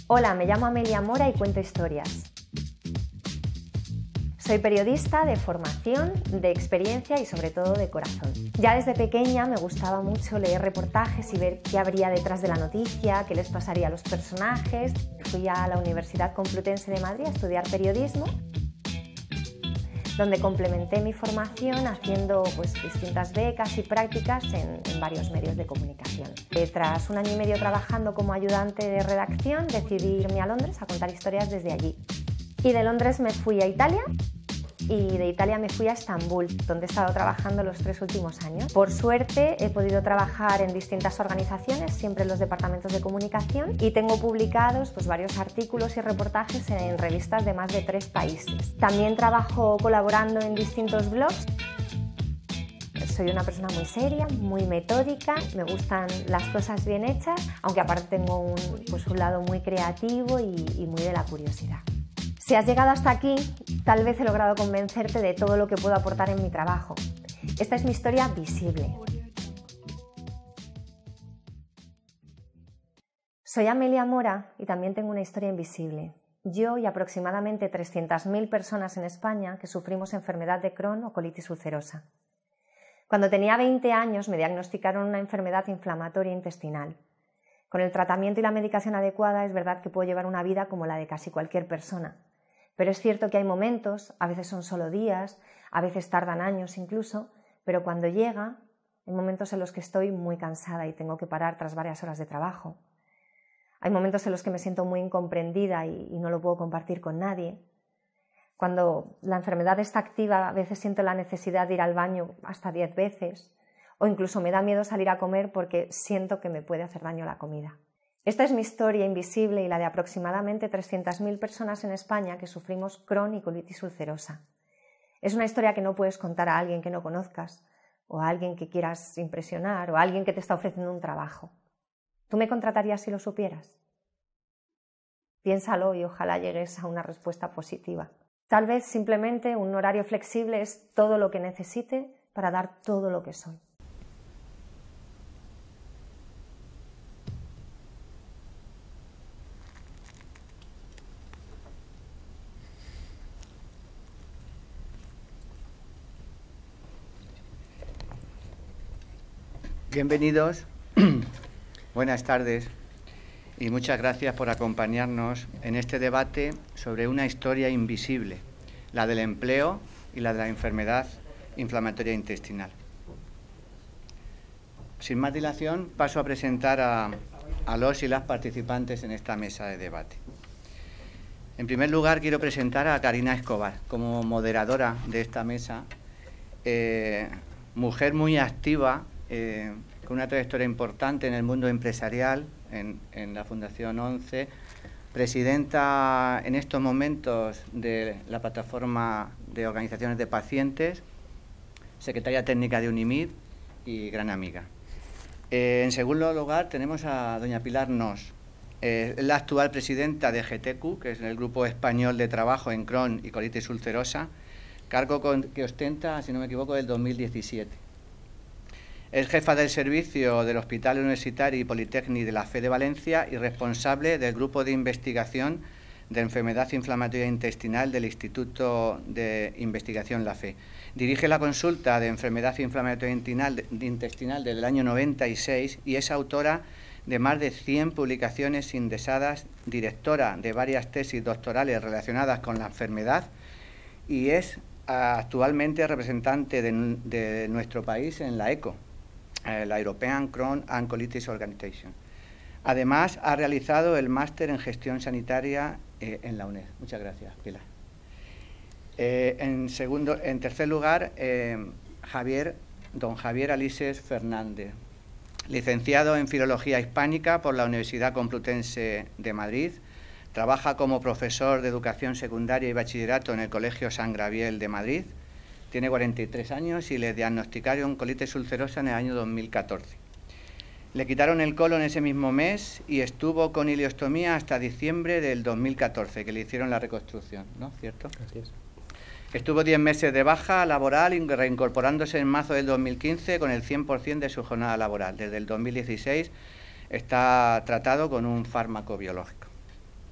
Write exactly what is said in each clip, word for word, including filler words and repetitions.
Hola, me llamo Amelia Mora y cuento historias. Soy periodista de formación, de experiencia y sobre todo de corazón. Ya desde pequeña me gustaba mucho leer reportajes y ver qué habría detrás de la noticia, qué les pasaría a los personajes. Fui a la Universidad Complutense de Madrid a estudiar periodismo, donde complementé mi formación haciendo pues, distintas becas y prácticas en, en varios medios de comunicación. Eh, tras un año y medio trabajando como ayudante de redacción, decidí irme a Londres a contar historias desde allí. Y de Londres me fui a Italia y de Italia me fui a Estambul, donde he estado trabajando los tres últimos años. Por suerte he podido trabajar en distintas organizaciones, siempre en los departamentos de comunicación, y tengo publicados pues, varios artículos y reportajes en revistas de más de tres países. También trabajo colaborando en distintos blogs. Soy una persona muy seria, muy metódica, me gustan las cosas bien hechas, aunque aparte tengo un, pues, un lado muy creativo y, y muy de la curiosidad. Si has llegado hasta aquí, tal vez he logrado convencerte de todo lo que puedo aportar en mi trabajo. Esta es mi historia visible. Soy Amelia Mora y también tengo una historia invisible. Yo y aproximadamente trescientas mil personas en España que sufrimos enfermedad de Crohn o colitis ulcerosa. Cuando tenía veinte años me diagnosticaron una enfermedad inflamatoria intestinal. Con el tratamiento y la medicación adecuada es verdad que puedo llevar una vida como la de casi cualquier persona. Pero es cierto que hay momentos, a veces son solo días, a veces tardan años incluso, pero cuando llega, hay momentos en los que estoy muy cansada y tengo que parar tras varias horas de trabajo. Hay momentos en los que me siento muy incomprendida y, y no lo puedo compartir con nadie. Cuando la enfermedad está activa, a veces siento la necesidad de ir al baño hasta diez veces, o incluso me da miedo salir a comer porque siento que me puede hacer daño la comida. Esta es mi historia invisible y la de aproximadamente trescientas mil personas en España que sufrimos Crohn y colitis ulcerosa. Es una historia que no puedes contar a alguien que no conozcas, o a alguien que quieras impresionar, o a alguien que te está ofreciendo un trabajo. ¿Tú me contratarías si lo supieras? Piénsalo y ojalá llegues a una respuesta positiva. Tal vez simplemente un horario flexible es todo lo que necesite para dar todo lo que soy. Bienvenidos, buenas tardes y muchas gracias por acompañarnos en este debate sobre una historia invisible, la del empleo y la de la enfermedad inflamatoria intestinal. Sin más dilación, paso a presentar a, a los y las participantes en esta mesa de debate. En primer lugar, quiero presentar a Karina Escobar como moderadora de esta mesa, eh, mujer muy activa, Eh, con una trayectoria importante en el mundo empresarial, en, en la Fundación ONCE, presidenta en estos momentos de la plataforma de organizaciones de pacientes, secretaria técnica de UNIMID y gran amiga. Eh, en segundo lugar tenemos a doña Pilar Nos, eh, la actual presidenta de G T Q, que es el Grupo Español de Trabajo en Crohn y colitis ulcerosa, cargo con, que ostenta, si no me equivoco, del dos mil diecisiete. Es jefa del servicio del Hospital Universitario y Politécnico de la Fe de Valencia y responsable del Grupo de Investigación de Enfermedad Inflamatoria Intestinal del Instituto de Investigación La Fe. Dirige la consulta de Enfermedad Inflamatoria Intestinal desde el año noventa y seis y es autora de más de cien publicaciones indexadas, directora de varias tesis doctorales relacionadas con la enfermedad y es actualmente representante de, de nuestro país en la ECO, la European Crohn and Colitis Organization. Además, ha realizado el máster en gestión sanitaria eh, en la UNED. Muchas gracias, Pilar. Eh, en, segundo, en tercer lugar, eh, Javier, don Javier Alises Fernández, licenciado en Filología Hispánica por la Universidad Complutense de Madrid. Trabaja como profesor de Educación Secundaria y Bachillerato en el Colegio San Gabriel de Madrid. Tiene cuarenta y tres años y le diagnosticaron colitis ulcerosa en el año dos mil catorce. Le quitaron el colon ese mismo mes y estuvo con ileostomía hasta diciembre del dos mil catorce, que le hicieron la reconstrucción, ¿no? ¿Cierto? Así es. Estuvo diez meses de baja laboral, reincorporándose en marzo del dos mil quince con el cien por cien de su jornada laboral. Desde el dos mil dieciséis está tratado con un fármaco biológico.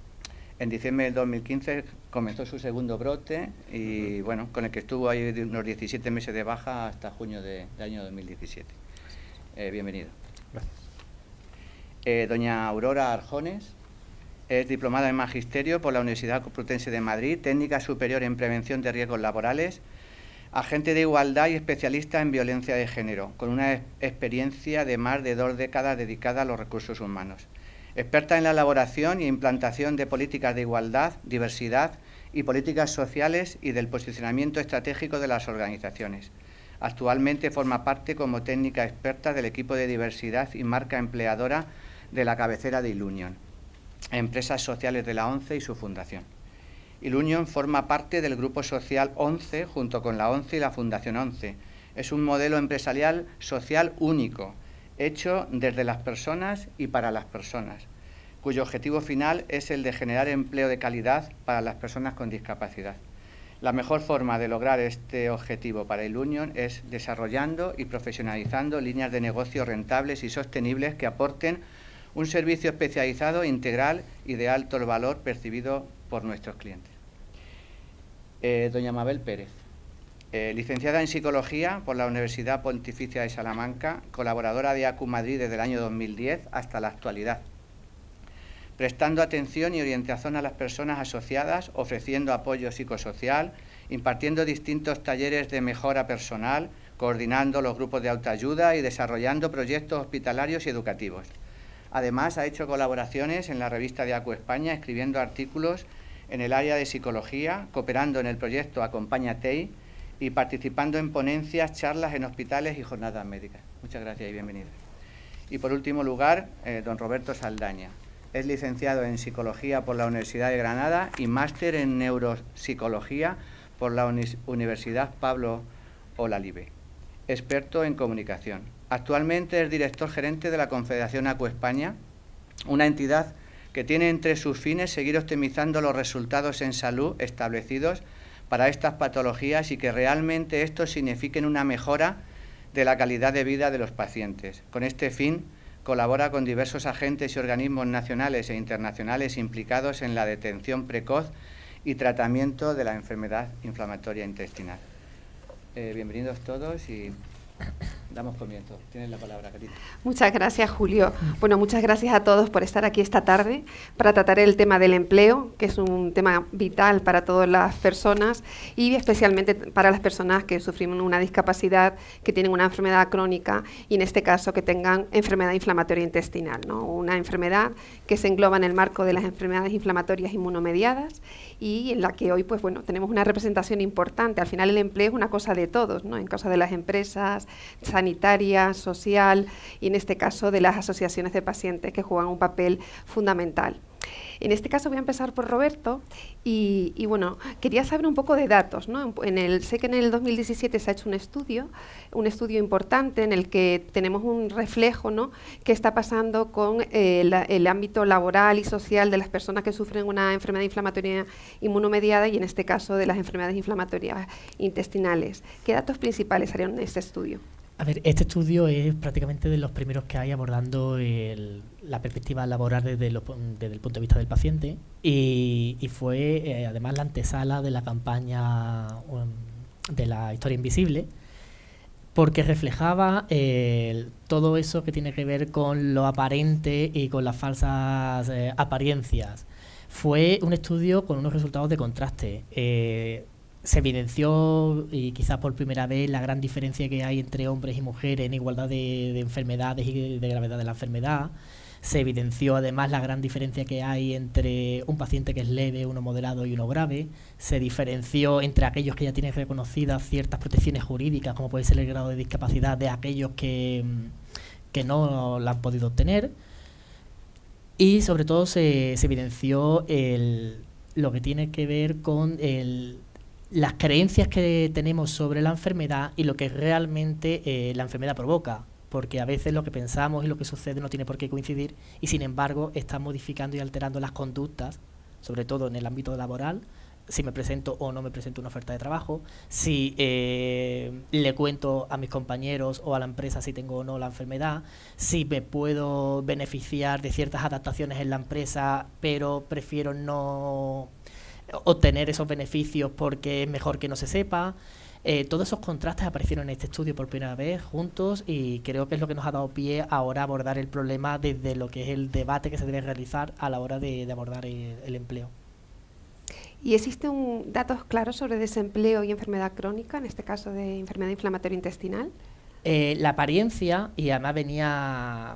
En diciembre del dos mil quince comenzó su segundo brote y, bueno, con el que estuvo ahí unos diecisiete meses de baja hasta junio de, del año dos mil diecisiete. Eh, bienvenido. Gracias. Eh, doña Aurora Arjones es diplomada en Magisterio por la Universidad Complutense de Madrid, técnica superior en prevención de riesgos laborales, agente de igualdad y especialista en violencia de género, con una experiencia de más de dos décadas dedicada a los recursos humanos. Experta en la elaboración e implantación de políticas de igualdad, diversidad y políticas sociales y del posicionamiento estratégico de las organizaciones. Actualmente forma parte como técnica experta del equipo de diversidad y marca empleadora de la cabecera de Ilunion, empresas sociales de la ONCE y su fundación. Ilunion forma parte del grupo social ONCE junto con la ONCE y la Fundación ONCE. Es un modelo empresarial social único, hecho desde las personas y para las personas, cuyo objetivo final es el de generar empleo de calidad para las personas con discapacidad. La mejor forma de lograr este objetivo para Ilunion es desarrollando y profesionalizando líneas de negocio rentables y sostenibles que aporten un servicio especializado, integral y de alto valor percibido por nuestros clientes. Eh, doña Mabel Pérez. Eh, licenciada en Psicología por la Universidad Pontificia de Salamanca, colaboradora de ACU Madrid desde el año dos mil diez hasta la actualidad, prestando atención y orientación a las personas asociadas, ofreciendo apoyo psicosocial, impartiendo distintos talleres de mejora personal, coordinando los grupos de autoayuda y desarrollando proyectos hospitalarios y educativos. Además, ha hecho colaboraciones en la revista de ACU España, escribiendo artículos en el área de psicología, cooperando en el proyecto Acompaña T E I, y participando en ponencias, charlas en hospitales y jornadas médicas. Muchas gracias y bienvenido. Y por último lugar, eh, don Roberto Saldaña. Es licenciado en Psicología por la Universidad de Granada y máster en Neuropsicología por la Uni- Universidad Pablo Olalive. Experto en comunicación. Actualmente es director gerente de la Confederación ACU España, una entidad que tiene entre sus fines seguir optimizando los resultados en salud establecidos para estas patologías y que realmente estos signifiquen una mejora de la calidad de vida de los pacientes. Con este fin, colabora con diversos agentes y organismos nacionales e internacionales implicados en la detención precoz y tratamiento de la enfermedad inflamatoria intestinal. Eh, bienvenidos todos y damos comienzo. Tienes la palabra, Carita. Muchas gracias, Julio. Bueno, muchas gracias a todos por estar aquí esta tarde para tratar el tema del empleo, que es un tema vital para todas las personas y especialmente para las personas que sufrimos una discapacidad, que tienen una enfermedad crónica y en este caso que tengan enfermedad inflamatoria intestinal, ¿no? Una enfermedad que se engloba en el marco de las enfermedades inflamatorias inmunomediadas y en la que hoy pues bueno, tenemos una representación importante. Al final el empleo es una cosa de todos, ¿no? En cosa de las empresas, sanitaria, social y en este caso de las asociaciones de pacientes que juegan un papel fundamental. En este caso voy a empezar por Roberto y, y bueno, quería saber un poco de datos, ¿no? En el, sé que en el dos mil diecisiete se ha hecho un estudio, un estudio importante en el que tenemos un reflejo, ¿no? Qué está pasando con eh, la, el ámbito laboral y social de las personas que sufren una enfermedad inflamatoria inmunomediada y en este caso de las enfermedades inflamatorias intestinales. ¿Qué datos principales harían en este estudio? A ver, este estudio es prácticamente de los primeros que hay abordando el, la perspectiva laboral desde, lo, desde el punto de vista del paciente y, y fue eh, además la antesala de la campaña um, de la historia invisible, porque reflejaba eh, todo eso que tiene que ver con lo aparente y con las falsas eh, apariencias. Fue un estudio con unos resultados de contraste. Eh, se evidenció, y quizás por primera vez, la gran diferencia que hay entre hombres y mujeres en igualdad de, de enfermedades y de gravedad de la enfermedad. Se evidenció además la gran diferencia que hay entre un paciente que es leve, uno moderado y uno grave. Se diferenció entre aquellos que ya tienen reconocidas ciertas protecciones jurídicas, como puede ser el grado de discapacidad, de aquellos que, que no la han podido obtener. Y sobre todo se, se evidenció el, lo que tiene que ver con el las creencias que tenemos sobre la enfermedad y lo que realmente eh, la enfermedad provoca, porque a veces lo que pensamos y lo que sucede no tiene por qué coincidir y sin embargo está modificando y alterando las conductas, sobre todo en el ámbito laboral, si me presento o no me presento una oferta de trabajo, si eh, le cuento a mis compañeros o a la empresa si tengo o no la enfermedad, si me puedo beneficiar de ciertas adaptaciones en la empresa, pero prefiero no obtener esos beneficios porque es mejor que no se sepa. Eh, todos esos contrastes aparecieron en este estudio por primera vez juntos y creo que es lo que nos ha dado pie ahora a abordar el problema desde lo que es el debate que se debe realizar a la hora de, de abordar el, el empleo. ¿Y existen datos claros sobre desempleo y enfermedad crónica, en este caso de enfermedad inflamatoria intestinal? Eh, la apariencia, y además venía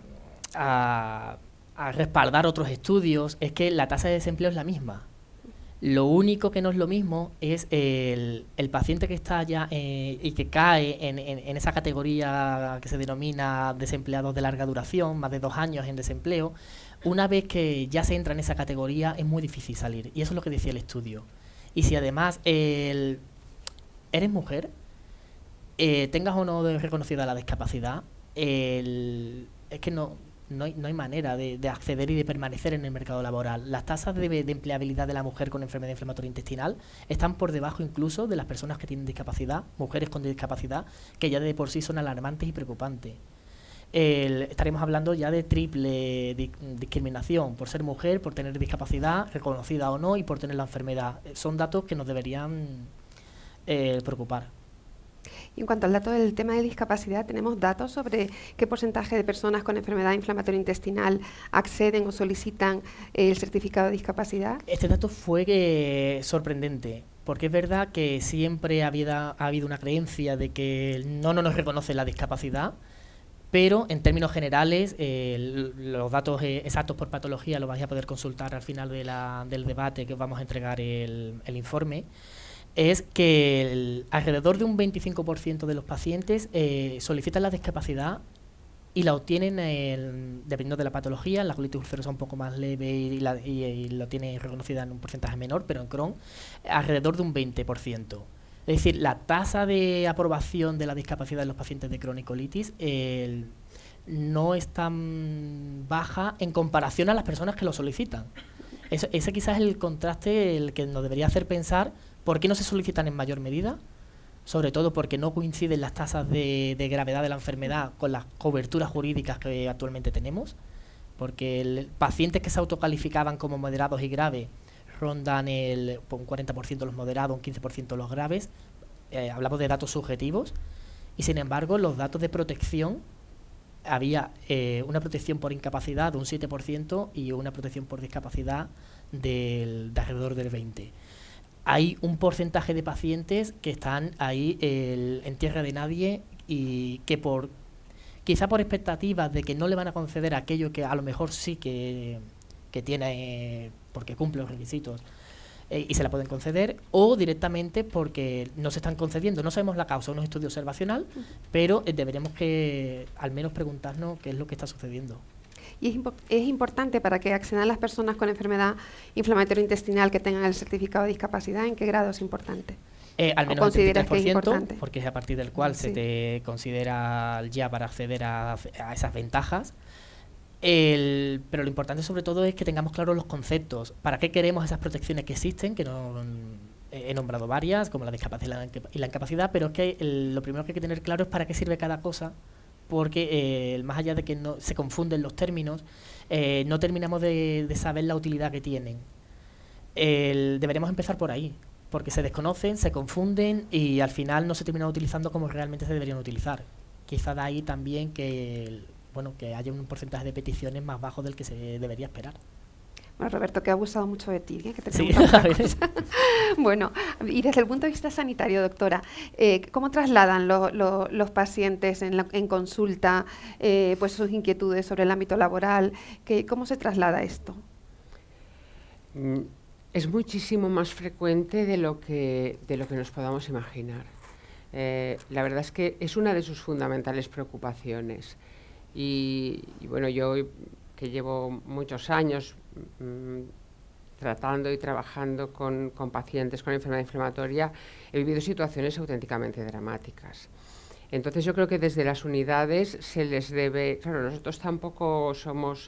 a, a respaldar otros estudios, es que la tasa de desempleo es la misma. Lo único que no es lo mismo es el, el paciente que está ya eh, y que cae en, en, en esa categoría que se denomina desempleados de larga duración, más de dos años en desempleo. Una vez que ya se entra en esa categoría es muy difícil salir, y eso es lo que decía el estudio. Y si además el, eres mujer, eh, tengas o no reconocida la discapacidad, el, es que no... No hay, no hay manera de, de acceder y de permanecer en el mercado laboral. Las tasas de, de empleabilidad de la mujer con enfermedad inflamatoria intestinal están por debajo incluso de las personas que tienen discapacidad, mujeres con discapacidad, que ya de por sí son alarmantes y preocupantes. El, estaremos hablando ya de triple di, discriminación, por ser mujer, por tener discapacidad, reconocida o no, y por tener la enfermedad. Son datos que nos deberían eh, preocupar. Y en cuanto al dato del tema de discapacidad, ¿tenemos datos sobre qué porcentaje de personas con enfermedad inflamatoria intestinal acceden o solicitan el certificado de discapacidad? Este dato fue eh, sorprendente, porque es verdad que siempre ha habido, ha habido una creencia de que no, no nos reconoce la discapacidad, pero en términos generales, eh, los datos eh, exactos por patología los vais a poder consultar al final de la, del debate que os vamos a entregar el, el informe. Es que el, alrededor de un veinticinco por ciento de los pacientes eh, solicitan la discapacidad y la obtienen, el, dependiendo de la patología. La colitis ulcerosa un poco más leve y, la, y, y lo tiene reconocida en un porcentaje menor, pero en Crohn alrededor de un veinte por ciento. Es decir, la tasa de aprobación de la discapacidad en los pacientes de Crohn y colitis el, no es tan baja en comparación a las personas que lo solicitan. Eso, ese quizás es el contraste el que nos debería hacer pensar por qué no se solicitan en mayor medida, sobre todo porque no coinciden las tasas de, de gravedad de la enfermedad con las coberturas jurídicas que actualmente tenemos, porque el, pacientes que se autocalificaban como moderados y graves rondan el, un cuarenta por ciento los moderados, un quince por ciento los graves. Eh, hablamos de datos subjetivos, y sin embargo los datos de protección, había eh, una protección por incapacidad de un siete por ciento y una protección por discapacidad del, de alrededor del veinte por ciento. Hay un porcentaje de pacientes que están ahí el, en tierra de nadie, y que por quizá por expectativas de que no le van a conceder aquello que a lo mejor sí que, que tiene, eh, porque cumple los requisitos, eh, y se la pueden conceder, o directamente porque no se están concediendo. No sabemos la causa, es un estudio observacional, uh-huh. pero eh, deberíamos que al menos preguntarnos qué es lo que está sucediendo. Y es, impo es importante para que accedan las personas con enfermedad inflamatoria intestinal que tengan el certificado de discapacidad. ¿En qué grado es importante? Eh, al menos el treinta y tres por ciento, que es porque es a partir del cual sí. se te considera ya para acceder a, a esas ventajas. El, pero lo importante sobre todo es que tengamos claros los conceptos. ¿Para qué queremos esas protecciones que existen? Que no he nombrado varias, como la discapacidad y la incapacidad, pero es que el, lo primero que hay que tener claro es para qué sirve cada cosa, porque eh, más allá de que no se confunden los términos, eh, no terminamos de, de saber la utilidad que tienen. El, deberíamos empezar por ahí, porque se desconocen, se confunden y al final no se terminan utilizando como realmente se deberían utilizar. Quizá de ahí también que, bueno, que haya un porcentaje de peticiones más bajo del que se debería esperar. Bueno, Roberto, que ha abusado mucho de ti, ¿eh? Que te sí, bueno, y desde el punto de vista sanitario, doctora, eh, ¿cómo trasladan lo, lo, los pacientes en, la, en consulta eh, pues sus inquietudes sobre el ámbito laboral? ¿Qué, ¿Cómo se traslada esto? Es muchísimo más frecuente de lo que, de lo que nos podamos imaginar. Eh, la verdad es que es una de sus fundamentales preocupaciones. Y, y bueno, yo que llevo muchos años mmm, tratando y trabajando con, con pacientes con enfermedad inflamatoria, he vivido situaciones auténticamente dramáticas. Entonces yo creo que desde las unidades se les debe, claro, nosotros tampoco somos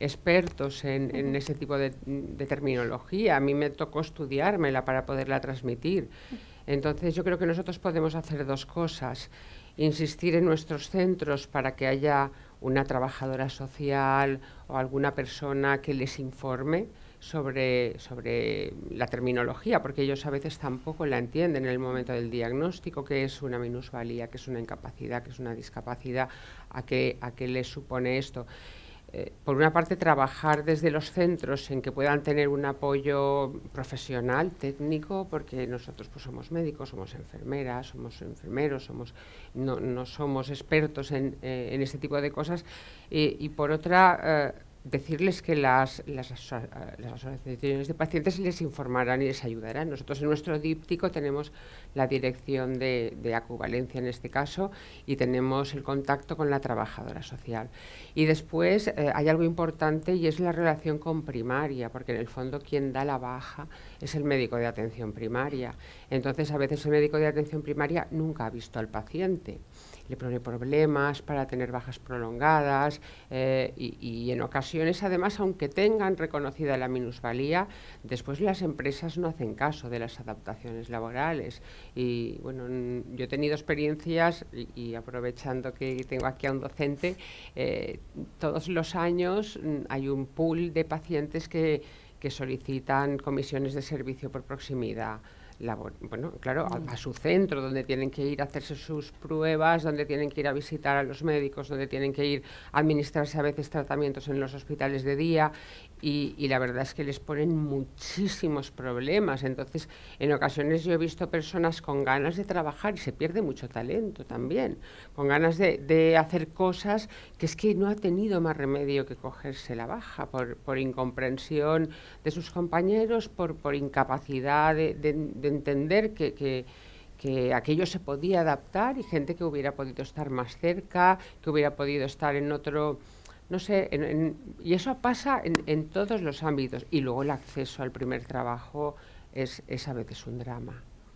expertos en, en ese tipo de, de terminología. A mí me tocó estudiármela para poderla transmitir. Entonces yo creo que nosotros podemos hacer dos cosas: insistir en nuestros centros para que haya una trabajadora social o alguna persona que les informe sobre, sobre la terminología, porque ellos a veces tampoco la entienden en el momento del diagnóstico, qué es una minusvalía, qué es una incapacidad, qué es una discapacidad, a qué, a qué les supone esto. Eh, por una parte, trabajar desde los centros en que puedan tener un apoyo profesional, técnico, porque nosotros pues, somos médicos, somos enfermeras, somos enfermeros, somos, no, no somos expertos en, eh, en este tipo de cosas. Eh, y por otra, eh, decirles que las, las, aso las asociaciones de pacientes les informarán y les ayudarán. Nosotros en nuestro díptico tenemos la dirección de, de Acuvalencia en este caso y tenemos el contacto con la trabajadora social. Y después eh, hay algo importante y es la relación con primaria, porque en el fondo quien da la baja es el médico de atención primaria. Entonces a veces el médico de atención primaria nunca ha visto al paciente. Le pone problemas para tener bajas prolongadas eh, y, y en ocasiones, además, aunque tengan reconocida la minusvalía, después las empresas no hacen caso de las adaptaciones laborales. Y bueno, yo he tenido experiencias y, y aprovechando que tengo aquí a un docente, eh, todos los años mm, hay un pool de pacientes que, que solicitan comisiones de servicio por proximidad. Labor, bueno, claro, a, a su centro, donde tienen que ir a hacerse sus pruebas, donde tienen que ir a visitar a los médicos, donde tienen que ir a administrarse a veces tratamientos en los hospitales de día y, y la verdad es que les ponen muchísimos problemas. Entonces, en ocasiones yo he visto personas con ganas de trabajar y se pierde mucho talento también, con ganas de, de hacer cosas que es que no ha tenido más remedio que cogerse la baja por, por incomprensión de sus compañeros, por, por incapacidad de, de, de entender que, que, que aquello se podía adaptar y gente que hubiera podido estar más cerca, que hubiera podido estar en otro, no sé, en, en, y eso pasa en, en todos los ámbitos. Y luego el acceso al primer trabajo es, es a veces un drama.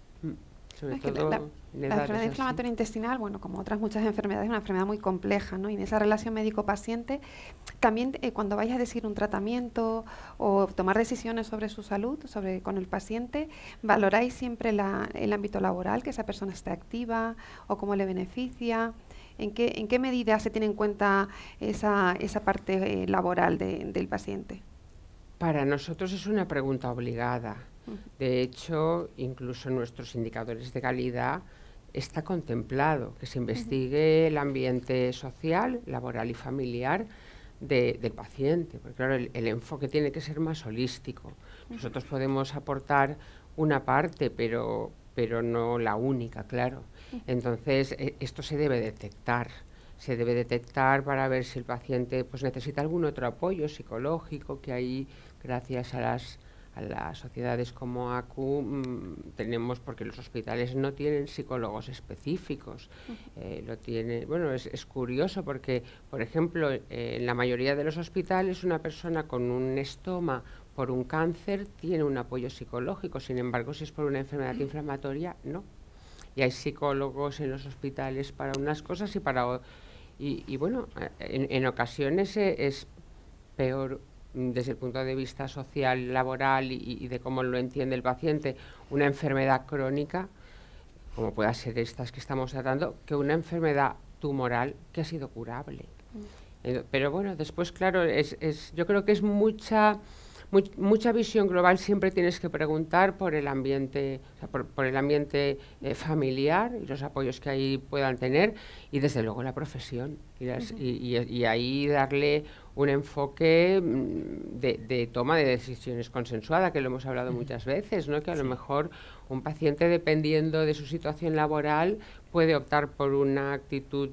Sobre es que todo la, la, la enfermedad inflamatoria intestinal, bueno, como otras muchas enfermedades, es una enfermedad muy compleja, ¿no? Y en esa relación médico-paciente, también eh, cuando vayas a decir un tratamiento o tomar decisiones sobre su salud, sobre con el paciente, ¿valoráis siempre la, el ámbito laboral, que esa persona esté activa o cómo le beneficia? ¿En qué, en qué medida se tiene en cuenta esa, esa parte eh, laboral de, del paciente? Para nosotros es una pregunta obligada. De hecho, incluso en nuestros indicadores de calidad está contemplado que se investigue el ambiente social, laboral y familiar de, del paciente, porque claro, el, el enfoque tiene que ser más holístico. Nosotros podemos aportar una parte, pero, pero no la única, claro. Entonces, eh, esto se debe detectar. Se debe detectar para ver si el paciente pues, necesita algún otro apoyo psicológico, que ahí, gracias a las a las sociedades como A C U mmm, tenemos, porque los hospitales no tienen psicólogos específicos. Eh, lo tiene, bueno, es, es curioso porque, por ejemplo, eh, en la mayoría de los hospitales una persona con un estoma por un cáncer tiene un apoyo psicológico, sin embargo, si es por una enfermedad inflamatoria, no. Y hay psicólogos en los hospitales para unas cosas y para... Y, y bueno, en, en ocasiones es peor desde el punto de vista social, laboral y, y de cómo lo entiende el paciente, una enfermedad crónica, como pueda ser estas que estamos tratando, que una enfermedad tumoral que ha sido curable. Mm. Eh, pero bueno, después, claro, es, es, yo creo que es mucha... Muy, mucha visión global. Siempre tienes que preguntar por el ambiente, o sea, por, por el ambiente eh, familiar y los apoyos que ahí puedan tener y desde luego la profesión y, las, uh-huh. y, y, y ahí darle un enfoque de, de toma de decisiones consensuada, que lo hemos hablado uh-huh. muchas veces, ¿no? Que a sí. lo mejor un paciente, dependiendo de su situación laboral, puede optar por una actitud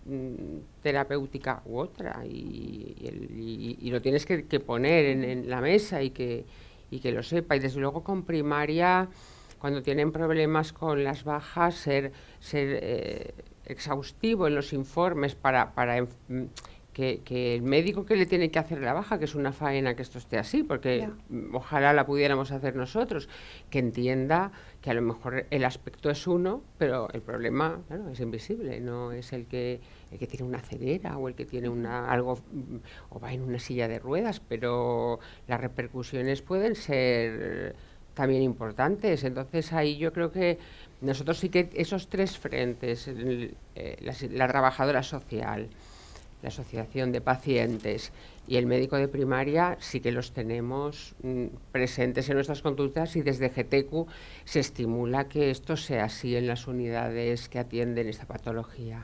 terapéutica u otra y, y, el, y, y lo tienes que, que poner en, en la mesa y que, y que lo sepa. Y desde luego con primaria, cuando tienen problemas con las bajas, ser, ser eh, exhaustivo en los informes para, para que, que el médico que le tiene que hacer la baja, que es una faena que esto esté así, porque yeah. ojalá la pudiéramos hacer nosotros, que entienda que a lo mejor el aspecto es uno, pero el problema, claro, es invisible, no es el que, el que tiene una ceguera o el que tiene una, algo o va en una silla de ruedas, pero las repercusiones pueden ser también importantes. Entonces ahí yo creo que nosotros sí que esos tres frentes, el, eh, la, la trabajadora social, la asociación de pacientes y el médico de primaria, sí que los tenemos mm, presentes en nuestras conductas, y desde G T Q se estimula que esto sea así en las unidades que atienden esta patología.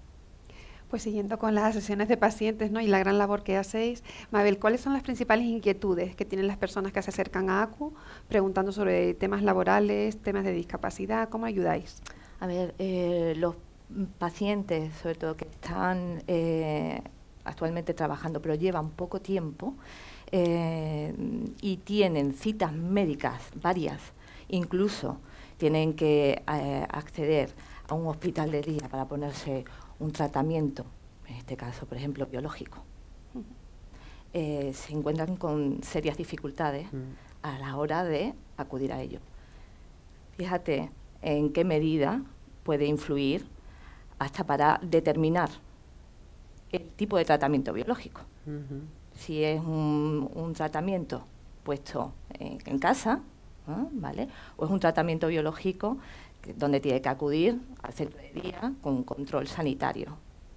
Pues siguiendo con las sesiones de pacientes, ¿no?, y la gran labor que hacéis, Mabel, ¿cuáles son las principales inquietudes que tienen las personas que se acercan a A C U preguntando sobre temas laborales, temas de discapacidad? ¿Cómo ayudáis? A ver, eh, los pacientes, sobre todo que están eh, actualmente trabajando, pero llevan poco tiempo eh, y tienen citas médicas varias, incluso tienen que eh, acceder a un hospital de día para ponerse un tratamiento, en este caso, por ejemplo, biológico. Uh-huh. eh, se encuentran con serias dificultades uh-huh. a la hora de acudir a ello. Fíjate en qué medida puede influir hasta para determinar el tipo de tratamiento biológico. Uh-huh. Si es un, un tratamiento puesto en, en casa, ¿eh? ¿Vale? O es un tratamiento biológico que, donde tiene que acudir al centro de día con control sanitario.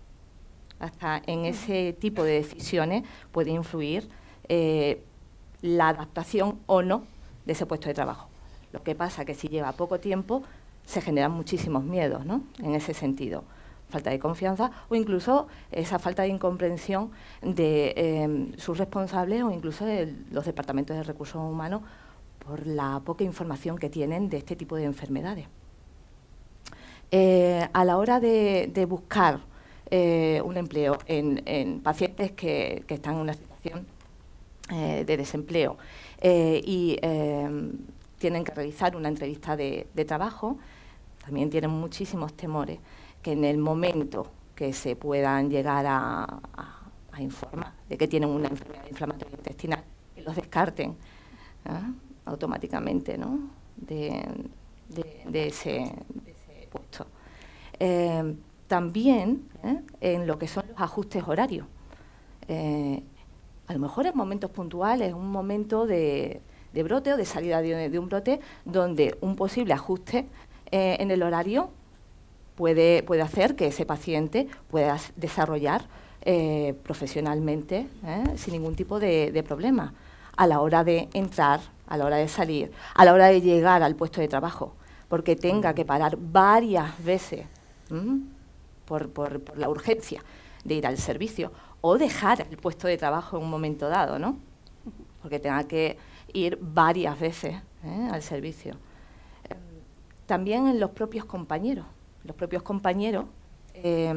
Hasta en ese tipo de decisiones puede influir eh, la adaptación o no de ese puesto de trabajo. Lo que pasa es que si lleva poco tiempo se generan muchísimos miedos, ¿no?, en ese sentido. Falta de confianza o incluso esa falta de incomprensión de eh, sus responsables o incluso de los departamentos de recursos humanos por la poca información que tienen de este tipo de enfermedades. Eh, a la hora de, de buscar eh, un empleo en, en pacientes que, que están en una situación eh, de desempleo eh, y eh, tienen que realizar una entrevista de, de trabajo, también tienen muchísimos temores que en el momento que se puedan llegar a, a, a informar de que tienen una enfermedad inflamatoria intestinal, que los descarten ¿eh? automáticamente, ¿no?, de, de, de, ese, de ese puesto. Eh, también ¿eh? en lo que son los ajustes horarios. Eh, a lo mejor en momentos puntuales, un momento de, de brote o de salida de, de un brote, donde un posible ajuste eh, en el horario puede, puede hacer que ese paciente pueda desarrollar eh, profesionalmente ¿eh? sin ningún tipo de, de problema a la hora de entrar, a la hora de salir, a la hora de llegar al puesto de trabajo, porque tenga que parar varias veces por, por, por la urgencia de ir al servicio o dejar el puesto de trabajo en un momento dado, ¿no?, porque tenga que ir varias veces ¿eh? al servicio. Eh, también en los propios compañeros. Los propios compañeros eh,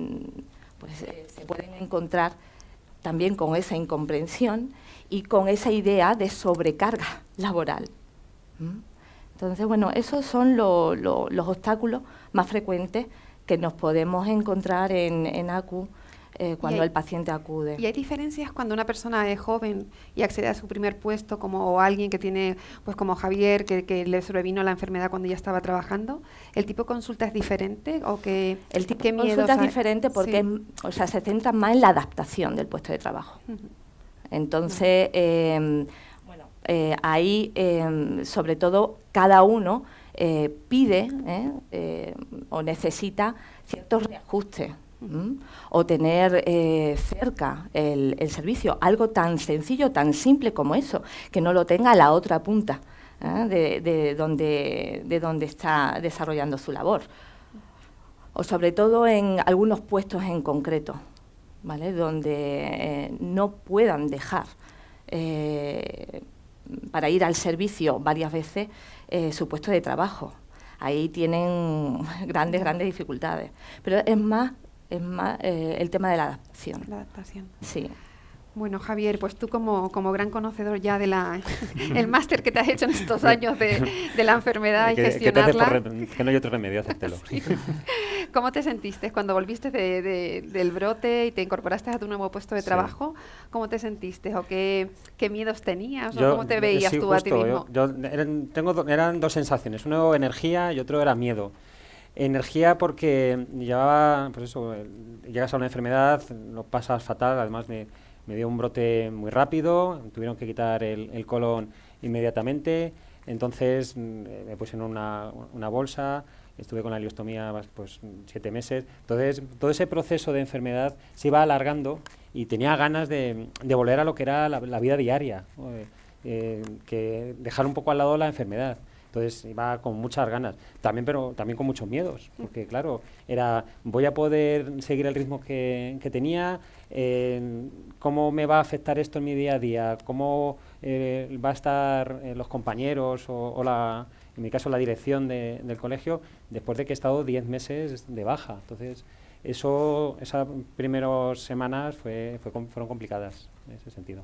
pues, eh, se pueden encontrar también con esa incomprensión y con esa idea de sobrecarga laboral. ¿Mm? Entonces, bueno, esos son lo, lo, los obstáculos más frecuentes que nos podemos encontrar en, en A C U eh, cuando hay, el paciente acude. ¿Y hay diferencias cuando una persona es joven y accede a su primer puesto, como alguien que tiene, pues como Javier, que, que le sobrevino la enfermedad cuando ya estaba trabajando? ¿El tipo de consulta es diferente o que el tipo de consulta es diferente porque sí. es, o sea, se centra más en la adaptación del puesto de trabajo. Uh-huh. Entonces, uh-huh. eh, bueno, eh, ahí, eh, sobre todo, cada uno eh, pide eh, eh, o necesita ciertos reajustes. ¿Mm? O tener eh, cerca el, el servicio, algo tan sencillo, tan simple como eso, que no lo tenga a la otra punta ¿eh? de, de, donde, de donde está desarrollando su labor. O sobre todo en algunos puestos en concreto, ¿vale?, donde eh, no puedan dejar eh, para ir al servicio varias veces eh, su puesto de trabajo. Ahí tienen grandes, grandes dificultades. Pero es más es más eh, el tema de la adaptación. La adaptación. Sí. Bueno, Javier, pues tú como, como gran conocedor ya de la el máster que te has hecho en estos años de, de la enfermedad y que, gestionarla. Que, te por, que no hay otro remedio, hacértelo. Sí. ¿Cómo te sentiste cuando volviste de, de, del brote y te incorporaste a tu nuevo puesto de Sí. trabajo? ¿Cómo te sentiste? ¿O qué, qué miedos tenías? Yo- ¿O cómo te veías sí, tú a ti justo, mismo? Yo, yo eran, tengo, do- eran dos sensaciones, uno energía y otro era miedo. Energía porque llevaba, pues eso, el- llegas a una enfermedad, lo pasas fatal, además me, me dio un brote muy rápido, tuvieron que quitar el, el colon inmediatamente, entonces mm, eh, me puse en una, una bolsa, estuve con la ileostomía pues siete meses, entonces todo ese proceso de enfermedad se iba alargando y tenía ganas de, de volver a lo que era la, la vida diaria, ¿no? Eh, eh, que dejar un poco al lado la enfermedad. Entonces iba con muchas ganas, también, pero también con muchos miedos, porque claro, era, voy a poder seguir el ritmo que, que tenía, eh, cómo me va a afectar esto en mi día a día, cómo eh, va a estar eh, los compañeros o, o la, en mi caso la dirección de, del colegio, después de que he estado diez meses de baja. Entonces, eso, esas primeras semanas fue, fue, fueron complicadas en ese sentido.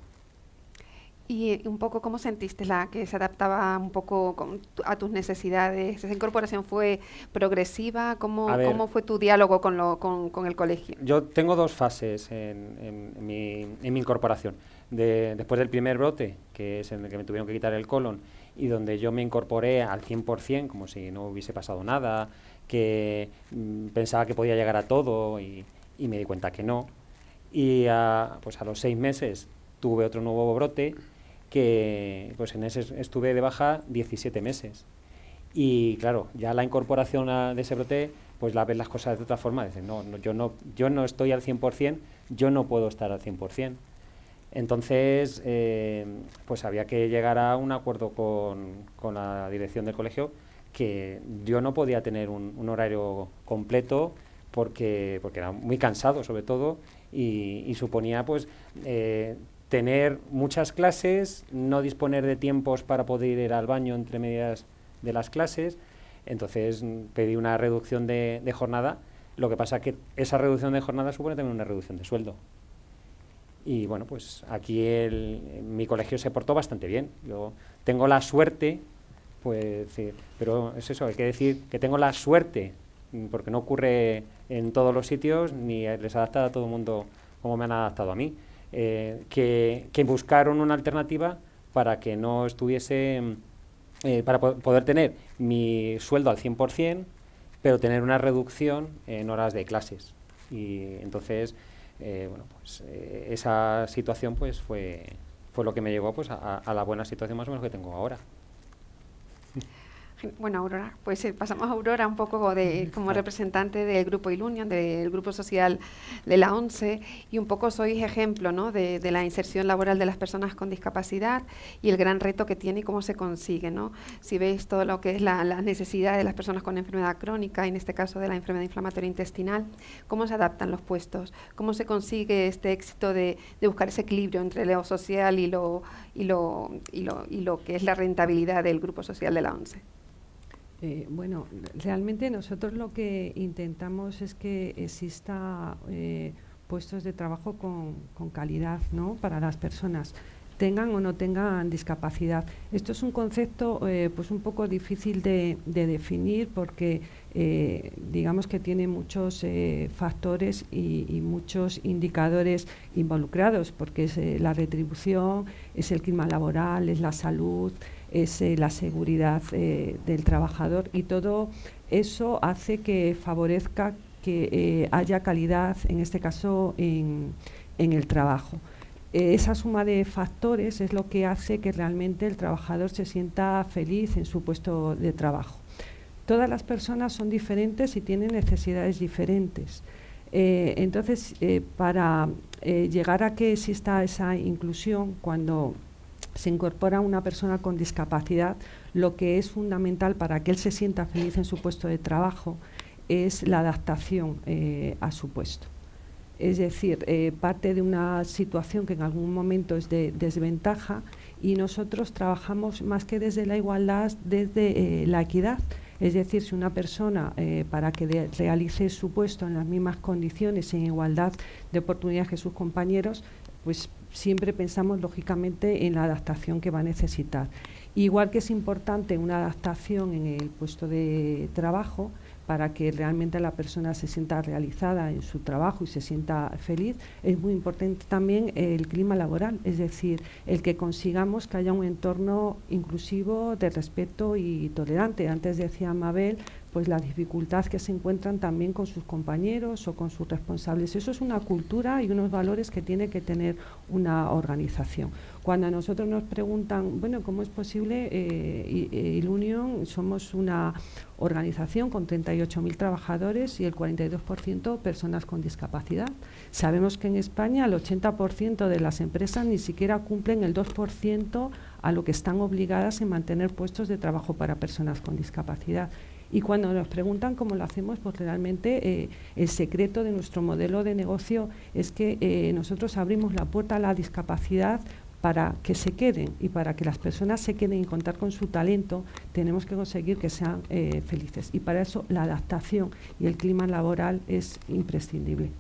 Y un poco, ¿cómo sentiste la que se adaptaba un poco con tu- a tus necesidades? ¿Esa incorporación fue progresiva? ¿Cómo, A ver. cómo fue tu diálogo con, lo, con, con el colegio? Yo tengo dos fases en, en- en mi, en mi incorporación. De- después del primer brote, que es en el que me tuvieron que quitar el colon, y donde yo me incorporé al cien por cien, como si no hubiese pasado nada, que mm, pensaba que podía llegar a todo y, y me di cuenta que no. Y a, pues a los seis meses tuve otro nuevo brote, que pues en ese estuve de baja diecisiete meses. Y claro, ya la incorporación a, de ese brote, pues la ves las cosas de otra forma, dices, no, no, yo no, yo no estoy al cien por cien, yo no puedo estar al cien por cien. Entonces, eh, pues había que llegar a un acuerdo con, con la dirección del colegio, que yo no podía tener un, un horario completo porque, porque era muy cansado sobre todo y, y suponía pues eh, tener muchas clases, no disponer de tiempos para poder ir al baño entre medias de las clases. Entonces mm, pedí una reducción de, de jornada, lo que pasa que esa reducción de jornada supone también una reducción de sueldo. Y bueno, pues aquí el, mi colegio se portó bastante bien. Yo tengo la suerte, pues, sí, pero es eso, hay que decir que tengo la suerte, mm, porque no ocurre en todos los sitios, ni les adapta a todo el mundo como me han adaptado a mí, eh, que, que buscaron una alternativa para que no estuviese, eh, para po poder tener mi sueldo al cien por cien, pero tener una reducción en horas de clases. Y entonces, eh, bueno, pues eh, esa situación pues fue, fue lo que me llevó pues a, a la buena situación más o menos que tengo ahora. Bueno, Aurora, pues eh, pasamos a Aurora un poco de, como representante del Grupo Ilunion, del Grupo Social de la ONCE, y un poco sois ejemplo, ¿no?, de, de la inserción laboral de las personas con discapacidad y el gran reto que tiene y cómo se consigue, ¿no? Si veis todo lo que es la, la necesidad de las personas con enfermedad crónica, y en este caso de la enfermedad inflamatoria intestinal, ¿cómo se adaptan los puestos? ¿Cómo se consigue este éxito de, de buscar ese equilibrio entre lo social y lo, y, lo, y, lo, y lo que es la rentabilidad del Grupo Social de la ONCE? Eh, bueno, realmente nosotros lo que intentamos es que exista eh, puestos de trabajo con, con calidad, ¿no?, para las personas, tengan o no tengan discapacidad. Esto es un concepto eh, pues un poco difícil de, de definir porque eh, digamos que tiene muchos eh, factores y, y muchos indicadores involucrados, porque es eh, la retribución, es el clima laboral, es la salud, es eh, la seguridad eh, del trabajador, y todo eso hace que favorezca que eh, haya calidad, en este caso, en, en el trabajo. Eh, esa suma de factores es lo que hace que realmente el trabajador se sienta feliz en su puesto de trabajo. Todas las personas son diferentes y tienen necesidades diferentes. Eh, entonces, eh, para eh, llegar a que exista esa inclusión, cuando se incorpora una persona con discapacidad, lo que es fundamental para que él se sienta feliz en su puesto de trabajo es la adaptación eh, a su puesto. Es decir, eh, parte de una situación que en algún momento es de desventaja, y nosotros trabajamos más que desde la igualdad, desde eh, la equidad. Es decir, si una persona, eh, para que de, realice su puesto en las mismas condiciones, en igualdad de oportunidades que sus compañeros, pues siempre pensamos lógicamente en la adaptación que va a necesitar. Igual que es importante una adaptación en el puesto de trabajo, para que realmente la persona se sienta realizada en su trabajo y se sienta feliz, es muy importante también el clima laboral, es decir, el que consigamos que haya un entorno inclusivo, de respeto y tolerante. Antes decía Mabel, pues la dificultad que se encuentran también con sus compañeros o con sus responsables. Eso es una cultura y unos valores que tiene que tener una organización. Cuando a nosotros nos preguntan, bueno, ¿cómo es posible? Eh, Ilunion somos una organización con treinta y ocho mil trabajadores y el cuarenta y dos por ciento personas con discapacidad. Sabemos que en España el ochenta por ciento de las empresas ni siquiera cumplen el dos por ciento a lo que están obligadas en mantener puestos de trabajo para personas con discapacidad. Y cuando nos preguntan cómo lo hacemos, pues realmente eh, el secreto de nuestro modelo de negocio es que eh, nosotros abrimos la puerta a la discapacidad para que se queden, y para que las personas se queden y contar con su talento, tenemos que conseguir que sean eh, felices. Y para eso la adaptación y el clima laboral es imprescindible.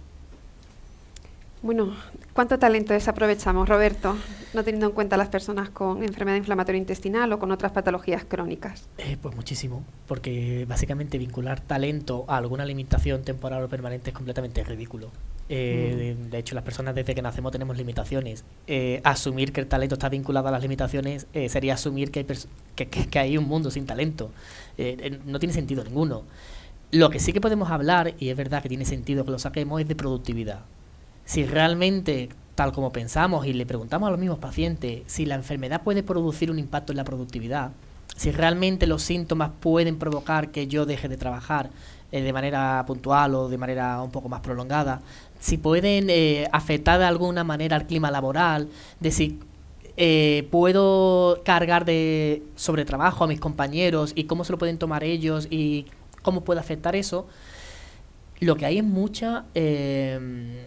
Bueno, ¿cuánto talento desaprovechamos, Roberto, no teniendo en cuenta a las personas con enfermedad inflamatoria intestinal o con otras patologías crónicas? Eh, pues muchísimo, porque básicamente vincular talento a alguna limitación temporal o permanente es completamente ridículo. Eh, mm. de, de hecho, las personas desde que nacemos tenemos limitaciones. Eh, asumir que el talento está vinculado a las limitaciones eh, sería asumir que hay, que, que, que hay un mundo sin talento. Eh, eh, no tiene sentido ninguno. Lo que sí que podemos hablar, y es verdad que tiene sentido que lo saquemos, es de productividad. Si realmente, tal como pensamos y le preguntamos a los mismos pacientes, si la enfermedad puede producir un impacto en la productividad, si realmente los síntomas pueden provocar que yo deje de trabajar eh, de manera puntual o de manera un poco más prolongada, si pueden eh, afectar de alguna manera al clima laboral, de si eh, puedo cargar de sobretrabajo a mis compañeros y cómo se lo pueden tomar ellos y cómo puede afectar eso, lo que hay es mucha... Eh,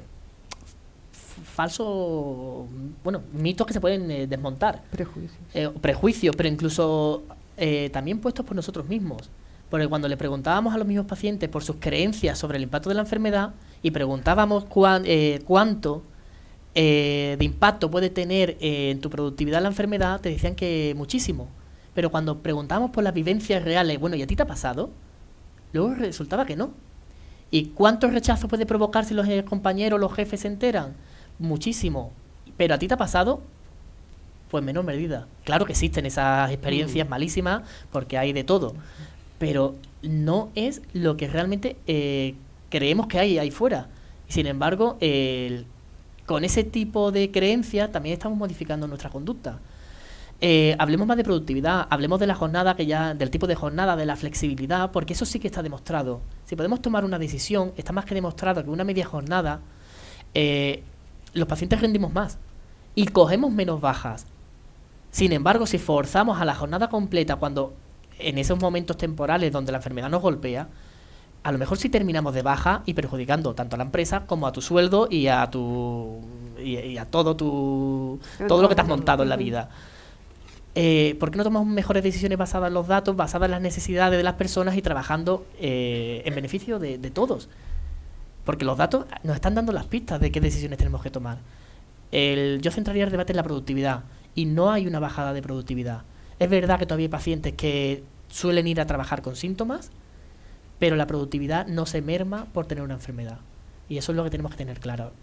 falso, bueno, mitos que se pueden eh, desmontar. Prejuicios. Eh, prejuicios, pero incluso eh, también puestos por nosotros mismos. Porque cuando le preguntábamos a los mismos pacientes por sus creencias sobre el impacto de la enfermedad y preguntábamos cuán, eh, cuánto eh, de impacto puede tener eh, en tu productividad la enfermedad, te decían que muchísimo. Pero cuando preguntábamos por las vivencias reales, bueno, ¿y a ti te ha pasado? Luego resultaba que no. ¿Y cuántos rechazos puede provocar si los eh, compañeros o los jefes se enteran? Muchísimo. ¿Pero a ti te ha pasado? Pues en menor medida. Claro que existen esas experiencias mm. malísimas, porque hay de todo, pero no es lo que realmente eh, creemos que hay ahí fuera. Sin embargo, eh, con ese tipo de creencias también estamos modificando nuestra conducta. Eh, hablemos más de productividad, hablemos de la jornada, que ya del tipo de jornada, de la flexibilidad, porque eso sí que está demostrado. Si podemos tomar una decisión, está más que demostrado que una media jornada eh, los pacientes rendimos más y cogemos menos bajas. Sin embargo, si forzamos a la jornada completa cuando en esos momentos temporales donde la enfermedad nos golpea, a lo mejor sí terminamos de baja y perjudicando tanto a la empresa como a tu sueldo y a tu y, y a todo tu todo lo que te has montado en la vida. Eh, ¿Por qué no tomamos mejores decisiones basadas en los datos, basadas en las necesidades de las personas y trabajando eh, en beneficio de, de todos? Porque los datos nos están dando las pistas de qué decisiones tenemos que tomar. El, yo centraría el debate en la productividad y no hay una bajada de productividad. Es verdad que todavía hay pacientes que suelen ir a trabajar con síntomas, pero la productividad no se merma por tener una enfermedad. Y eso es lo que tenemos que tener claro.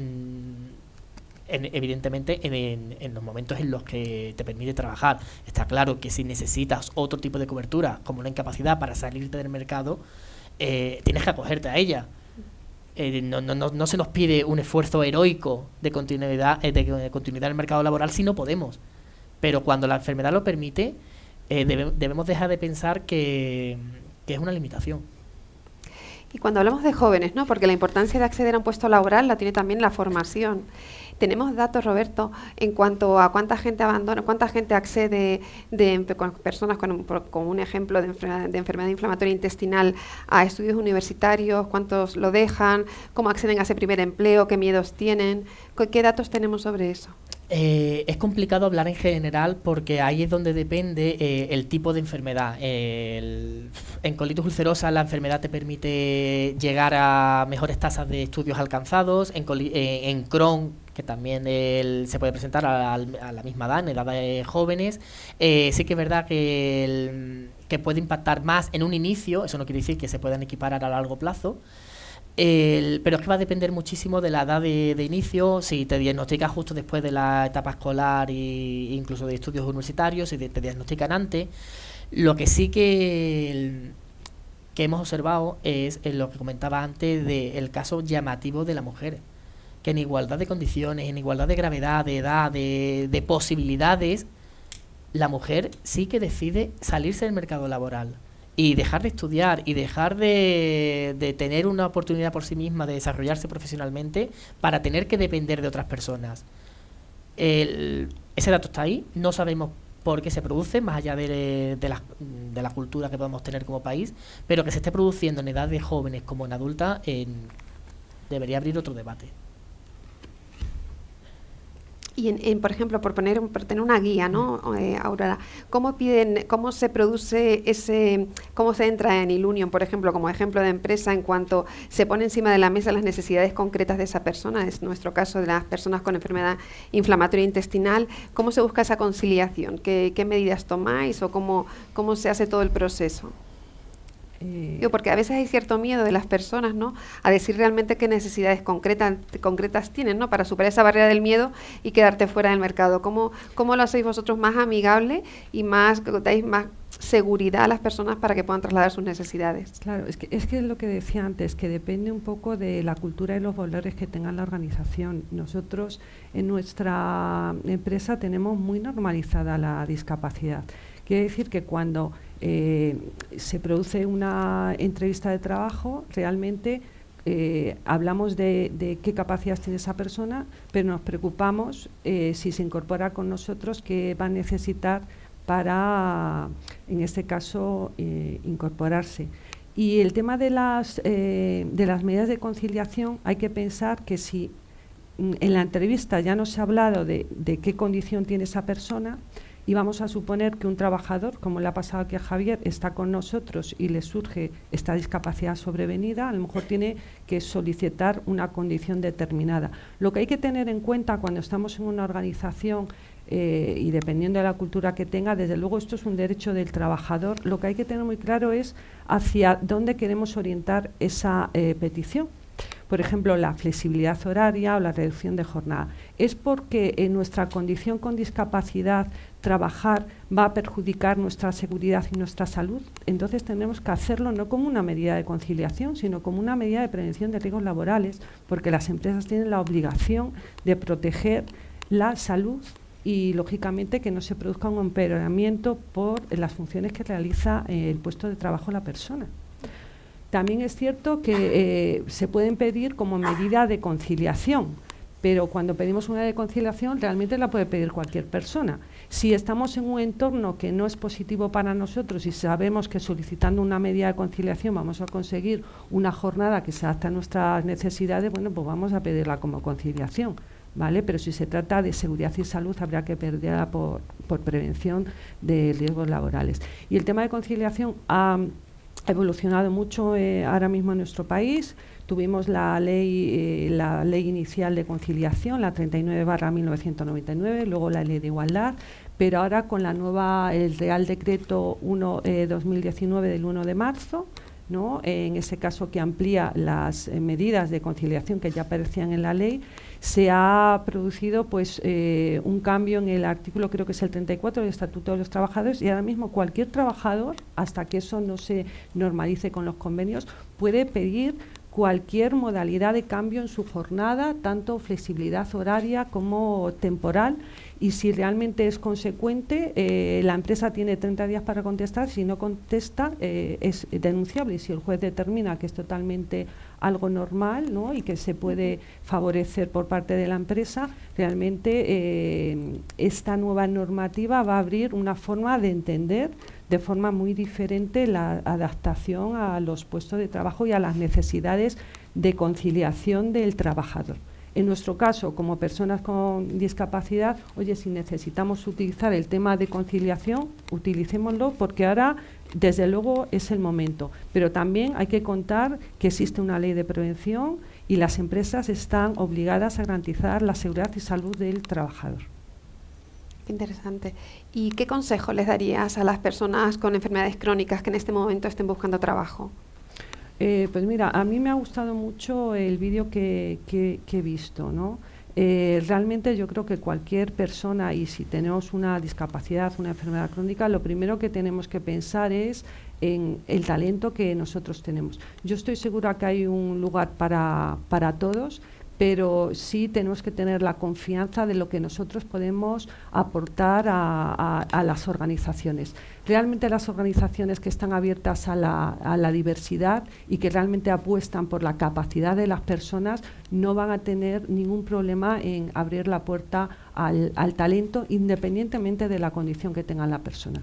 En, evidentemente, en, en, en los momentos en los que te permite trabajar, está claro que si necesitas otro tipo de cobertura, como una incapacidad para salirte del mercado, eh, tienes que acogerte a ella. Eh, no, no, no, no se nos pide un esfuerzo heroico de continuidad, eh, de, de continuidad en el mercado laboral si no podemos. Pero cuando la enfermedad lo permite, eh, debe, debemos dejar de pensar que, que es una limitación. Y cuando hablamos de jóvenes, ¿no? Porque la importancia de acceder a un puesto laboral la tiene también la formación. ¿Tenemos datos, Roberto, en cuanto a cuánta gente abandona, cuánta gente accede de, de con personas con un, con un ejemplo de enfermedad, de enfermedad inflamatoria intestinal a estudios universitarios? ¿Cuántos lo dejan? ¿Cómo acceden a ese primer empleo? ¿Qué miedos tienen? ¿Qué datos tenemos sobre eso? Eh, es complicado hablar en general porque ahí es donde depende eh, el tipo de enfermedad. El, en colitis ulcerosa la enfermedad te permite llegar a mejores tasas de estudios alcanzados. En, eh, en Crohn, que también el, se puede presentar a, a, a la misma edad, en edades jóvenes, eh, sí que es verdad que, el, que puede impactar más en un inicio, eso no quiere decir que se puedan equiparar a largo plazo, el, pero es que va a depender muchísimo de la edad de, de inicio, si te diagnostican justo después de la etapa escolar e incluso de estudios universitarios, si te, te diagnostican antes. Lo que sí que, el, que hemos observado es en lo que comentaba antes del caso llamativo de la mujer, que en igualdad de condiciones, en igualdad de gravedad, de edad, de, de posibilidades, la mujer sí que decide salirse del mercado laboral y dejar de estudiar y dejar de, de tener una oportunidad por sí misma de desarrollarse profesionalmente para tener que depender de otras personas. El, ese dato está ahí, no sabemos por qué se produce, más allá de, de, la, de la cultura que podemos tener como país, pero que se esté produciendo en edad de jóvenes como en adultas, en, debería abrir otro debate. Y, en, en, por ejemplo, por poner por tener una guía, ¿no, eh, Aurora? ¿Cómo piden, cómo se produce ese, cómo se entra en Ilunion, por ejemplo, como ejemplo de empresa, en cuanto se pone encima de la mesa las necesidades concretas de esa persona? Es nuestro caso de las personas con enfermedad inflamatoria intestinal. ¿Cómo se busca esa conciliación? ¿Qué, qué medidas tomáis o cómo, cómo se hace todo el proceso? Eh, Digo, porque a veces hay cierto miedo de las personas, ¿no?, a decir realmente qué necesidades concretas, concretas tienen, ¿no?, para superar esa barrera del miedo y quedarte fuera del mercado. ¿Cómo, cómo lo hacéis vosotros más amigable y más, dais más seguridad a las personas para que puedan trasladar sus necesidades? Claro, es que es que es lo que decía antes, que depende un poco de la cultura y los valores que tenga la organización. Nosotros en nuestra empresa tenemos muy normalizada la discapacidad. Quiere decir que cuando eh, se produce una entrevista de trabajo, realmente eh, hablamos de, de qué capacidades tiene esa persona, pero nos preocupamos eh, si se incorpora con nosotros, qué va a necesitar para, en este caso, eh, incorporarse. Y el tema de las, eh, de las medidas de conciliación, hay que pensar que si en la entrevista ya no se ha hablado de, de qué condición tiene esa persona, y vamos a suponer que un trabajador, como le ha pasado aquí a Javier, está con nosotros y le surge esta discapacidad sobrevenida, a lo mejor tiene que solicitar una condición determinada. Lo que hay que tener en cuenta cuando estamos en una organización, eh, y dependiendo de la cultura que tenga, desde luego esto es un derecho del trabajador, lo que hay que tener muy claro es hacia dónde queremos orientar esa eh, petición. Por ejemplo, la flexibilidad horaria o la reducción de jornada. ¿Es porque en nuestra condición con discapacidad trabajar va a perjudicar nuestra seguridad y nuestra salud? Entonces tenemos que hacerlo no como una medida de conciliación, sino como una medida de prevención de riesgos laborales, porque las empresas tienen la obligación de proteger la salud y, lógicamente, que no se produzca un empeoramiento por las funciones que realiza eh, el puesto de trabajo la persona. También es cierto que eh, se pueden pedir como medida de conciliación, pero cuando pedimos una de conciliación realmente la puede pedir cualquier persona. Si estamos en un entorno que no es positivo para nosotros y sabemos que solicitando una medida de conciliación vamos a conseguir una jornada que se adapte a nuestras necesidades, bueno, pues vamos a pedirla como conciliación, ¿vale? Pero si se trata de seguridad y salud, habría que pedirla por, por prevención de riesgos laborales. Y el tema de conciliación ha Ha evolucionado mucho eh, ahora mismo en nuestro país. Tuvimos la ley, eh, la ley inicial de conciliación, la treinta y nueve barra mil novecientos noventa y nueve, luego la ley de igualdad, pero ahora con la nueva, el Real Decreto uno barra dos mil diecinueve del uno de marzo, ¿no? Eh, en ese caso que amplía las eh, medidas de conciliación que ya aparecían en la ley, se ha producido pues eh, un cambio en el artículo, creo que es el treinta y cuatro del Estatuto de los Trabajadores, y ahora mismo cualquier trabajador, hasta que eso no se normalice con los convenios, puede pedir cualquier modalidad de cambio en su jornada, tanto flexibilidad horaria como temporal, y si realmente es consecuente, eh, la empresa tiene treinta días para contestar. Si no contesta, eh, es denunciable, y si el juez determina que es totalmente algo normal, ¿no?, y que se puede favorecer por parte de la empresa, realmente eh, esta nueva normativa va a abrir una forma de entender de forma muy diferente la adaptación a los puestos de trabajo y a las necesidades de conciliación del trabajador. En nuestro caso, como personas con discapacidad, oye, si necesitamos utilizar el tema de conciliación, utilicémoslo, porque ahora, desde luego, es el momento. Pero también hay que contar que existe una ley de prevención y las empresas están obligadas a garantizar la seguridad y salud del trabajador. Qué interesante. ¿Y qué consejo les darías a las personas con enfermedades crónicas que en este momento estén buscando trabajo? Eh, pues mira, a mí me ha gustado mucho el vídeo que, que, que he visto, ¿no? Eh, realmente yo creo que cualquier persona, y si tenemos una discapacidad, una enfermedad crónica, lo primero que tenemos que pensar es en el talento que nosotros tenemos. Yo estoy segura que hay un lugar para, para todos, pero sí tenemos que tener la confianza de lo que nosotros podemos aportar a, a, a las organizaciones. Realmente las organizaciones que están abiertas a la, a la diversidad y que realmente apuestan por la capacidad de las personas no van a tener ningún problema en abrir la puerta al, al talento, independientemente de la condición que tenga la persona.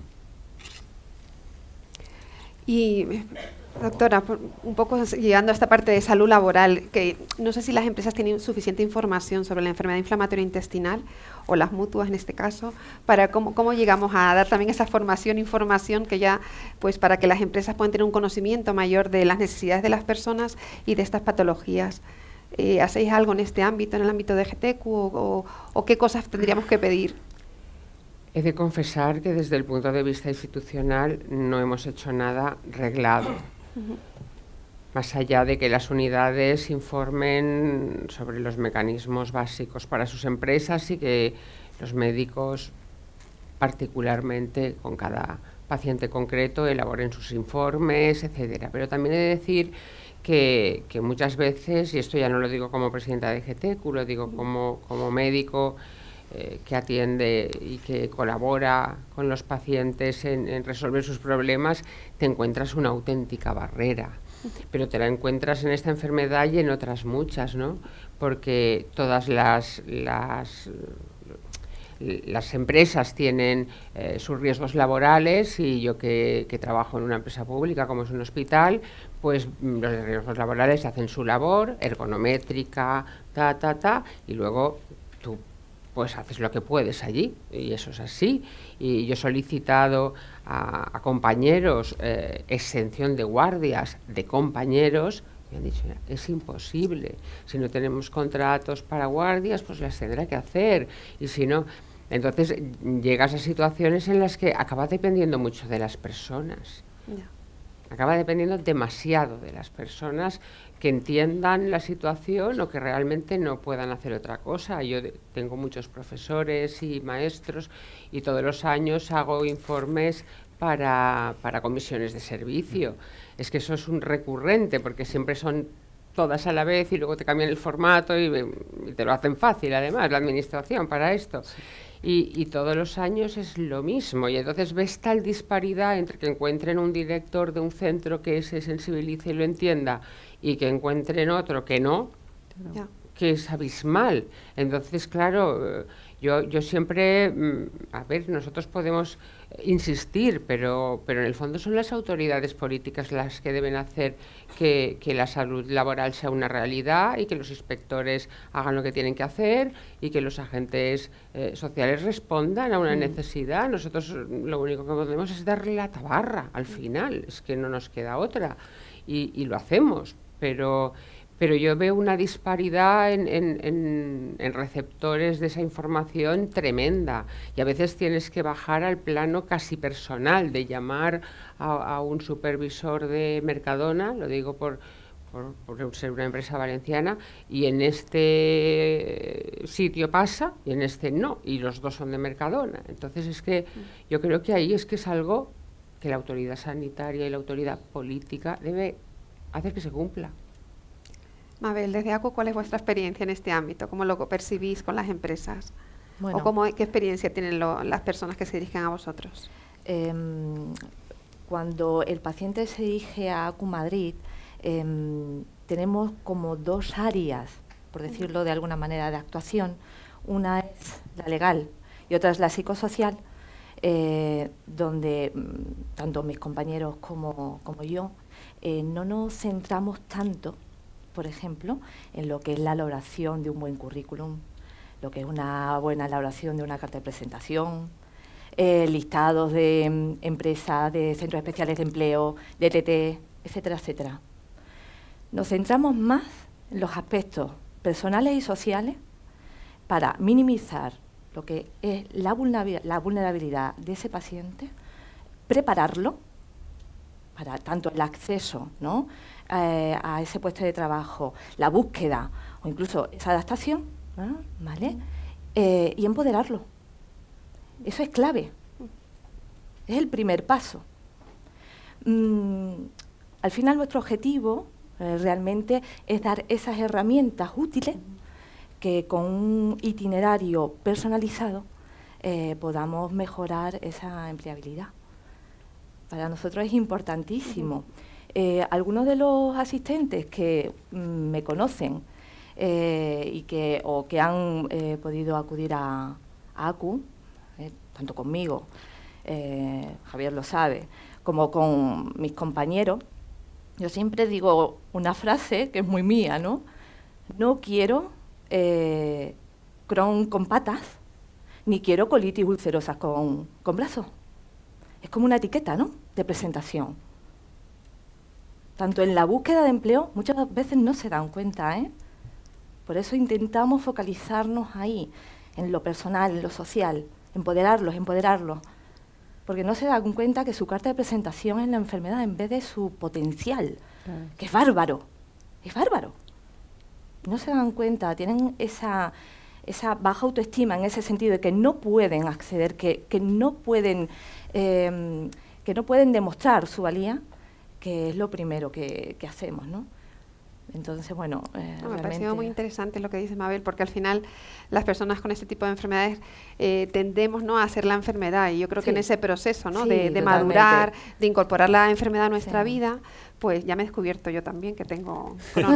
Y, doctora, por, un poco llegando a esta parte de salud laboral, que no sé si las empresas tienen suficiente información sobre la enfermedad inflamatoria intestinal, o las mutuas en este caso, para cómo, cómo llegamos a dar también esa formación, información que ya, pues para que las empresas puedan tener un conocimiento mayor de las necesidades de las personas y de estas patologías. Eh, ¿Hacéis algo en este ámbito, en el ámbito de G T Q, o, o, o qué cosas tendríamos que pedir? He de confesar que desde el punto de vista institucional no hemos hecho nada reglado. Uh-huh. Más allá de que las unidades informen sobre los mecanismos básicos para sus empresas y que los médicos, particularmente con cada paciente concreto, elaboren sus informes, etcétera. Pero también he de decir que, que muchas veces, y esto ya no lo digo como presidenta de G T Q, lo digo como, como médico, Eh, que atiende y que colabora con los pacientes en, en resolver sus problemas, te encuentras una auténtica barrera. Pero te la encuentras en esta enfermedad y en otras muchas, ¿no? Porque todas las, las, las empresas tienen eh, sus riesgos laborales, y yo que, que trabajo en una empresa pública como es un hospital, pues los riesgos laborales hacen su labor ergonométrica, ta, ta, ta, y luego tú pues haces lo que puedes allí, y eso es así. Y yo he solicitado a, a compañeros eh, exención de guardias de compañeros, me han dicho, es imposible, si no tenemos contratos para guardias, pues las tendrá que hacer, y si no, entonces llegas a situaciones en las que acaba dependiendo mucho de las personas. Yeah. Acaba dependiendo demasiado de las personas que entiendan la situación o que realmente no puedan hacer otra cosa. Yo de, tengo muchos profesores y maestros, y todos los años hago informes para, para comisiones de servicio. Es que eso es un recurrente, porque siempre son todas a la vez y luego te cambian el formato y, y te lo hacen fácil, además, la administración para esto. Sí. Y, y todos los años es lo mismo, y entonces ves tal disparidad entre que encuentren un director de un centro que se sensibilice y lo entienda, y que encuentren otro que no, yeah. que es abismal. Entonces, claro, yo, yo siempre, a ver, nosotros podemos insistir, pero, pero en el fondo son las autoridades políticas las que deben hacer que, que la salud laboral sea una realidad, y que los inspectores hagan lo que tienen que hacer, y que los agentes eh, sociales respondan a una mm. necesidad. Nosotros lo único que podemos es darle la tabarra al final, es que no nos queda otra, y, y lo hacemos, pero... Pero yo veo una disparidad en, en, en, en receptores de esa información tremenda, y a veces tienes que bajar al plano casi personal, de llamar a, a un supervisor de Mercadona, lo digo por, por, por ser una empresa valenciana, y en este sitio pasa y en este no, y los dos son de Mercadona. Entonces es que yo creo que ahí es que es algo que la autoridad sanitaria y la autoridad política debe hacer que se cumpla. Mabel, desde ACU, ¿cuál es vuestra experiencia en este ámbito? ¿Cómo lo percibís con las empresas? Bueno, ¿O cómo, qué experiencia tienen lo, las personas que se dirigen a vosotros? Eh, cuando el paciente se dirige a ACU Madrid, eh, tenemos como dos áreas, por decirlo de alguna manera, de actuación. Una es la legal y otra es la psicosocial, eh, donde tanto mis compañeros como, como yo eh, no nos centramos tanto, por ejemplo, en lo que es la elaboración de un buen currículum, lo que es una buena elaboración de una carta de presentación, eh, listados de um, empresas, de centros especiales de empleo, de T T, etcétera, etcétera. Nos centramos más en los aspectos personales y sociales para minimizar lo que es la vulnerabilidad, la vulnerabilidad de ese paciente, prepararlo para tanto el acceso, ¿no?, eh, a ese puesto de trabajo, la búsqueda o incluso esa adaptación, ¿no?, ¿vale? Eh, y empoderarlo. Eso es clave. Es el primer paso. Mm, al final nuestro objetivo eh, realmente es dar esas herramientas útiles que con un itinerario personalizado eh, podamos mejorar esa empleabilidad. Para nosotros es importantísimo. Eh, algunos de los asistentes que mm, me conocen eh, y que, o que han eh, podido acudir a, a ACU, eh, tanto conmigo, eh, Javier lo sabe, como con mis compañeros, yo siempre digo una frase que es muy mía, ¿no? No quiero eh, Crohn con patas, ni quiero colitis ulcerosas con, con brazos. Es como una etiqueta, ¿no?, de presentación. Tanto en la búsqueda de empleo, muchas veces no se dan cuenta, ¿eh? Por eso intentamos focalizarnos ahí, en lo personal, en lo social, empoderarlos, empoderarlos. Porque no se dan cuenta que su carta de presentación es la enfermedad en vez de su potencial, claro, que es bárbaro, es bárbaro. No se dan cuenta, tienen esa, esa baja autoestima en ese sentido de que no pueden acceder, que, que, no pueden, eh, que no pueden demostrar su valía, que es lo primero que, que hacemos, ¿no? Entonces, bueno, eh, no, me ha parecido muy interesante lo que dice Mabel, porque al final las personas con este tipo de enfermedades eh, tendemos, ¿no?, a hacer la enfermedad, y yo creo sí. que en ese proceso, ¿no?, sí, de, de madurar, de incorporar la enfermedad a nuestra sí. vida, pues ya me he descubierto yo también que tengo Crohn.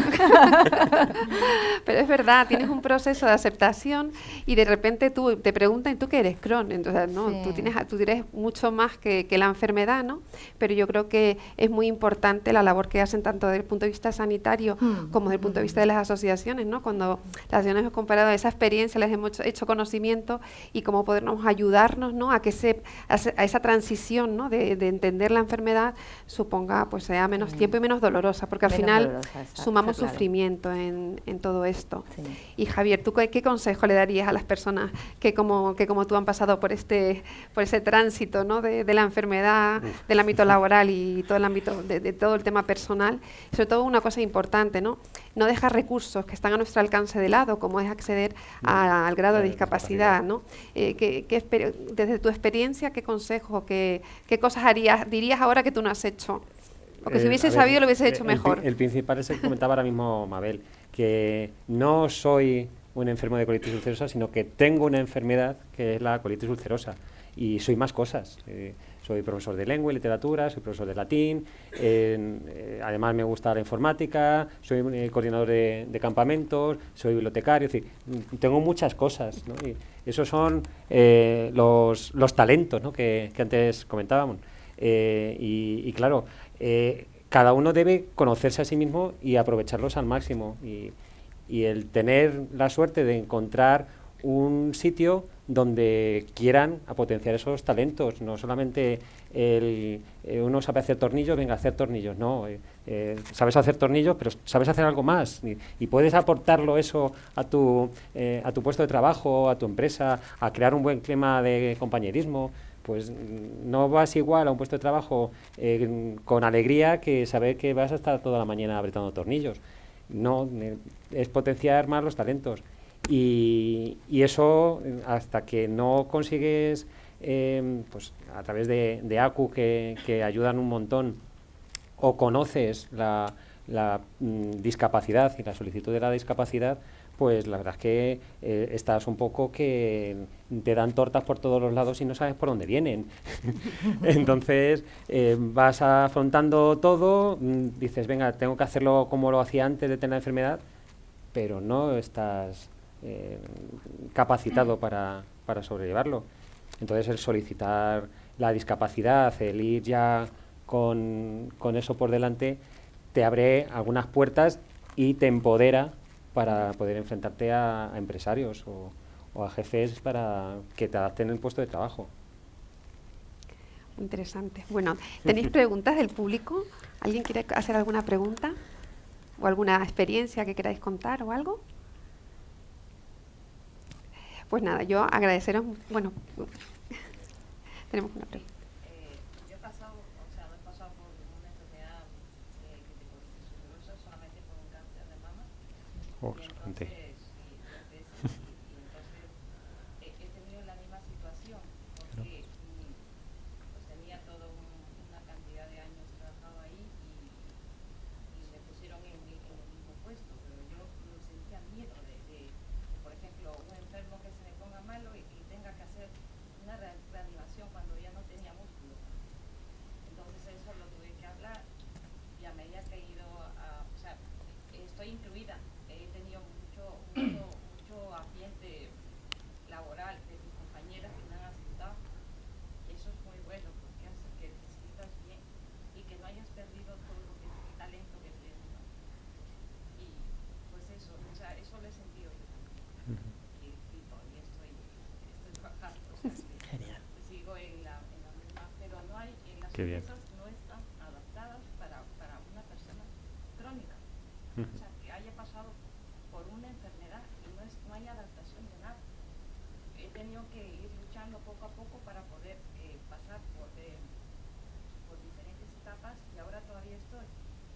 Pero es verdad, tienes un proceso de aceptación y de repente tú te preguntan, ¿y tú qué eres Crohn? Entonces, no, sí. tú tienes, tú eres mucho más que, que la enfermedad, ¿no? Pero yo creo que es muy importante la labor que hacen tanto desde el punto de vista sanitario mm. como desde el punto de vista de las asociaciones, ¿no? Cuando las asociaciones hemos comparado esa experiencia, les hemos hecho, hecho conocimiento y cómo podernos ayudarnos, ¿no?, a que se, a, a esa transición, ¿no?, de, de entender la enfermedad suponga, pues sea menos mm. tiempo y menos dolorosa, porque al menos final dolorosa, exacto, sumamos claro. sufrimiento en, en todo esto. Sí. Y Javier, ¿tú qué, qué consejo le darías a las personas que como, que como tú han pasado por este por ese tránsito, ¿no?, de, de la enfermedad, Uf. del ámbito laboral y todo el ámbito de, de todo el tema personal? Sobre todo una cosa importante, ¿no? No dejar recursos que están a nuestro alcance de lado, como es acceder a, al grado de discapacidad, ¿no? Eh, ¿qué, qué, desde tu experiencia, ¿qué consejos, qué, qué cosas harías, dirías ahora que tú no has hecho? Porque eh, si hubiese sabido, lo hubiese hecho el, mejor. El, el principal es el que comentaba ahora mismo Mabel, que no soy un enfermo de colitis ulcerosa, sino que tengo una enfermedad que es la colitis ulcerosa. Y soy más cosas. Eh, soy profesor de lengua y literatura, soy profesor de latín, eh, eh, además me gusta la informática, soy eh, coordinador de, de campamentos, soy bibliotecario, es decir, tengo muchas cosas, ¿no? Y esos son eh, los, los talentos, ¿no?, que, que antes comentábamos. Eh, y, y claro, eh, cada uno debe conocerse a sí mismo y aprovecharlos al máximo. Y, y el tener la suerte de encontrar un sitio donde quieran a potenciar esos talentos, no solamente el, eh, uno sabe hacer tornillos, venga a hacer tornillos, no, eh, eh, sabes hacer tornillos, pero sabes hacer algo más y, y puedes aportarlo eso a tu, eh, a tu puesto de trabajo, a tu empresa, a crear un buen clima de compañerismo. Pues no vas igual a un puesto de trabajo eh, con alegría que saber que vas a estar toda la mañana apretando tornillos. No, eh, es potenciar más los talentos. Y, y eso, hasta que no consigues, eh, pues a través de, de ACU, que, que ayudan un montón, o conoces la, la mm, discapacidad y la solicitud de la discapacidad, pues la verdad es que eh, estás un poco que te dan tortas por todos los lados y no sabes por dónde vienen. Entonces eh, vas afrontando todo, mm, dices, venga, tengo que hacerlo como lo hacía antes de tener la enfermedad, pero no estás eh, capacitado para, para sobrellevarlo. Entonces el solicitar la discapacidad, el ir ya con, con eso por delante, te abre algunas puertas y te empodera para poder enfrentarte a, a empresarios o, o a jefes para que te adapten el puesto de trabajo. Interesante. Bueno, ¿tenéis preguntas del público? ¿Alguien quiere hacer alguna pregunta? ¿O alguna experiencia que queráis contar o algo? Pues nada, yo agradeceros, bueno, tenemos una pregunta. Eh, yo he pasado, o sea, no he pasado por una enfermedad eh, que te colitis ulcerosa, solamente por un cáncer de mama. Oh, y suerte. entonces, sí, tres veces, y, y entonces eh, he tenido la misma situación, porque mm, pues tenía toda un, una cantidad de años trabajado ahí y, y me pusieron en, mi- en el mismo puesto, pero yo mm, sentía miedo de, de, por ejemplo, un enfermo que se me ponga malo y, y tenga que hacer una re- reanimación cuando ya no tenía músculo. Entonces eso lo tuve que hablar y a medida que he ido a, o sea, estoy incluida, he tenido mucho, mucho, mucho ambiente laboral de mis compañeras que me han aceptado. Y eso es muy bueno porque hace que te sientas bien y que no hayas perdido todo lo que, el talento que tienes, ¿no? Y pues eso, o sea, eso lo he sentido yo también. Y, y todavía estoy, estoy trabajando, o sea, que Genial. sigo en la, en la misma, pero no hay, en las Qué bien. empresas no están adaptadas para, para una persona crónica. Ujú. O sea, que haya pasado por una enfermedad y no, es, no hay adaptación de nada. He tenido que ir luchando poco a poco para poder eh, pasar por, eh, por diferentes etapas y ahora todavía estoy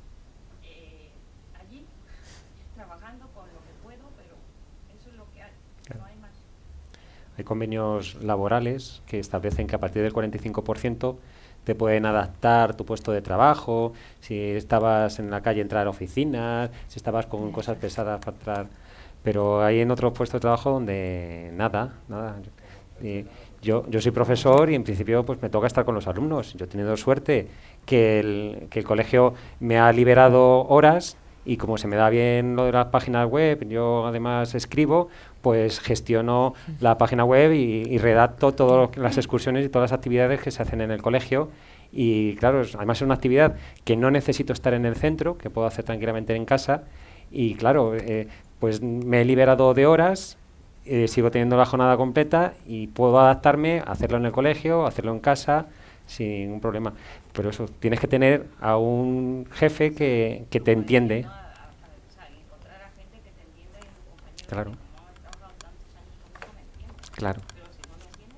eh, allí trabajando con lo que puedo, pero eso es lo que hay, Claro. no hay más. Hay convenios laborales que establecen que a partir del cuarenta y cinco por ciento te pueden adaptar tu puesto de trabajo, si estabas en la calle entrar a oficinas, si estabas con cosas pesadas para entrar, pero hay en otros puestos de trabajo donde nada, nada. Y yo, yo soy profesor y en principio pues me toca estar con los alumnos. Yo he tenido suerte que el, que el colegio me ha liberado horas y como se me da bien lo de las páginas web, yo además escribo, pues gestiono la página web y, y redacto todas las excursiones y todas las actividades que se hacen en el colegio. Y claro, es- además es una actividad que no necesito estar en el centro, que puedo hacer tranquilamente en casa. Y claro, eh, pues me he liberado de horas, eh, sigo teniendo la jornada completa y puedo adaptarme a hacerlo en el colegio, a hacerlo en casa, sin ningún problema. Pero eso, tienes que tener a un jefe que, que te entiende. ¿No? A, a- a- o sea, encontrar a gente que te entienda y un compañero Claro. que no ha trabajado tantos años conmigo me entiende. Claro. Pero si no me entiende,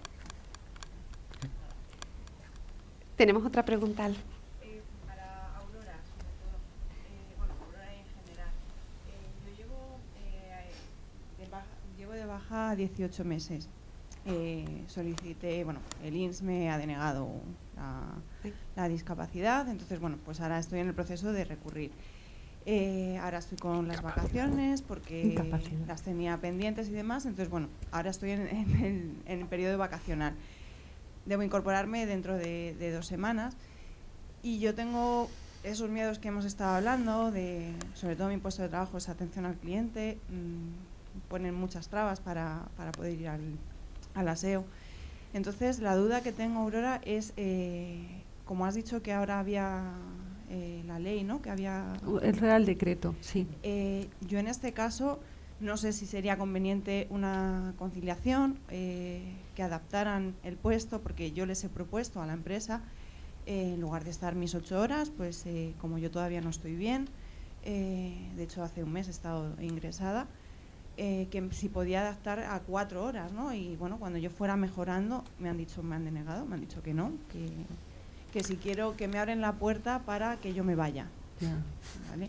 Tenemos otra pregunta. Al- eh, para Aurora, sobre todo, eh, bueno, Aurora en general, eh, yo llevo, eh, de baja, llevo de baja dieciocho meses. Eh, solicité, bueno, el I N S me ha denegado la, la discapacidad, entonces, bueno, pues ahora estoy en el proceso de recurrir. Eh, ahora estoy con las vacaciones porque Incapacidad. las tenía pendientes y demás, entonces, bueno, ahora estoy en, en el, en el periodo vacacional. Debo incorporarme dentro de, de dos semanas y yo tengo esos miedos que hemos estado hablando, de sobre todo mi puesto de trabajo es atención al cliente, mmm, ponen muchas trabas para, para poder ir al, al aseo. Entonces, la duda que tengo, Aurora, es, eh, como has dicho que ahora había eh, la ley, ¿no? Que había... El Real Decreto, sí. Eh, yo en este caso no sé si sería conveniente una conciliación, eh, que adaptaran el puesto, porque yo les he propuesto a la empresa, eh, en lugar de estar mis ocho horas, pues eh, como yo todavía no estoy bien, eh, de hecho hace un mes he estado ingresada, eh, que si podía adaptar a cuatro horas, ¿no? Y bueno, cuando yo fuera mejorando, me han dicho, me han denegado, me han dicho que no, que, que si quiero que me abren la puerta para que yo me vaya, Ya. ¿vale?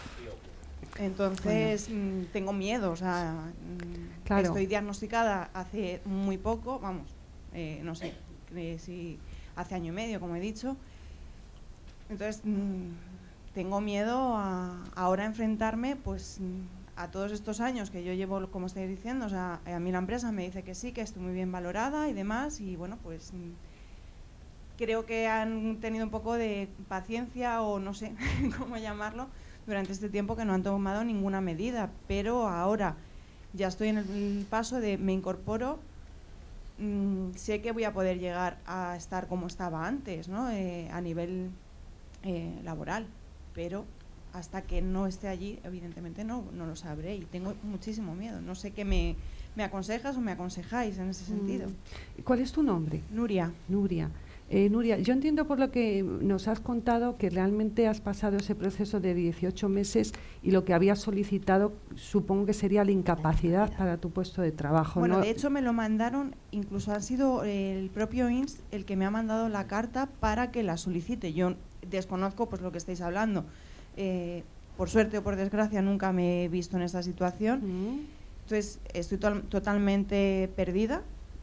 Entonces, mm, tengo miedo, o sea, mm, Claro. estoy diagnosticada hace muy poco, vamos, eh, no sé, eh, si hace año y medio, como he dicho. Entonces, mm, tengo miedo a ahora enfrentarme, pues, mm, a todos estos años que yo llevo, como estáis diciendo, o sea, a mí la empresa me dice que sí, que estoy muy bien valorada y demás, y bueno, pues mm, creo que han tenido un poco de paciencia o no sé cómo llamarlo durante este tiempo, que no han tomado ninguna medida, pero ahora ya estoy en el paso de me incorporo, mmm, sé que voy a poder llegar a estar como estaba antes, ¿no? Eh, a nivel eh, laboral, pero hasta que no esté allí, evidentemente no, no lo sabré y tengo muchísimo miedo. No sé qué me, me aconsejas o me aconsejáis en ese sentido. Mm. ¿Cuál es tu nombre? Nuria. Nuria. Eh, Nuria, yo entiendo por lo que nos has contado que realmente has pasado ese proceso de dieciocho meses y lo que habías solicitado supongo que sería la incapacidad para tu puesto de trabajo. Bueno, ¿no? de hecho me lo mandaron, incluso ha sido el propio I N S el que me ha mandado la carta para que la solicite. Yo desconozco pues lo que estáis hablando. Eh, por suerte o por desgracia nunca me he visto en esta situación. Mm. Entonces estoy to totalmente perdida.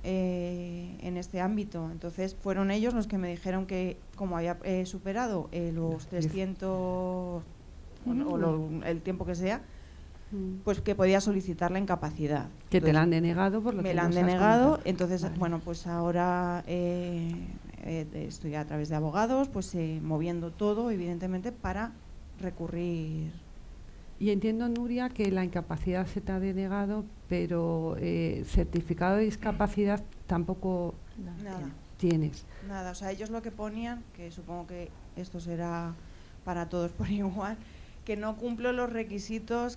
Eh, en este ámbito. Entonces fueron ellos los que me dijeron que como había eh, superado eh, los trescientos mm. o, o lo, el tiempo que sea, mm. pues que podía solicitar la incapacidad. Que entonces, te la han denegado por lo me que la han nos has denegado, contado. entonces vale. bueno, pues ahora eh, eh, estoy a través de abogados, pues eh, moviendo todo, evidentemente, para recurrir. Y entiendo, Nuria, que la incapacidad se te ha denegado, pero eh, certificado de discapacidad tampoco Nada. tienes. Nada, o sea, ellos lo que ponían, que supongo que esto será para todos por igual, que no cumplo los requisitos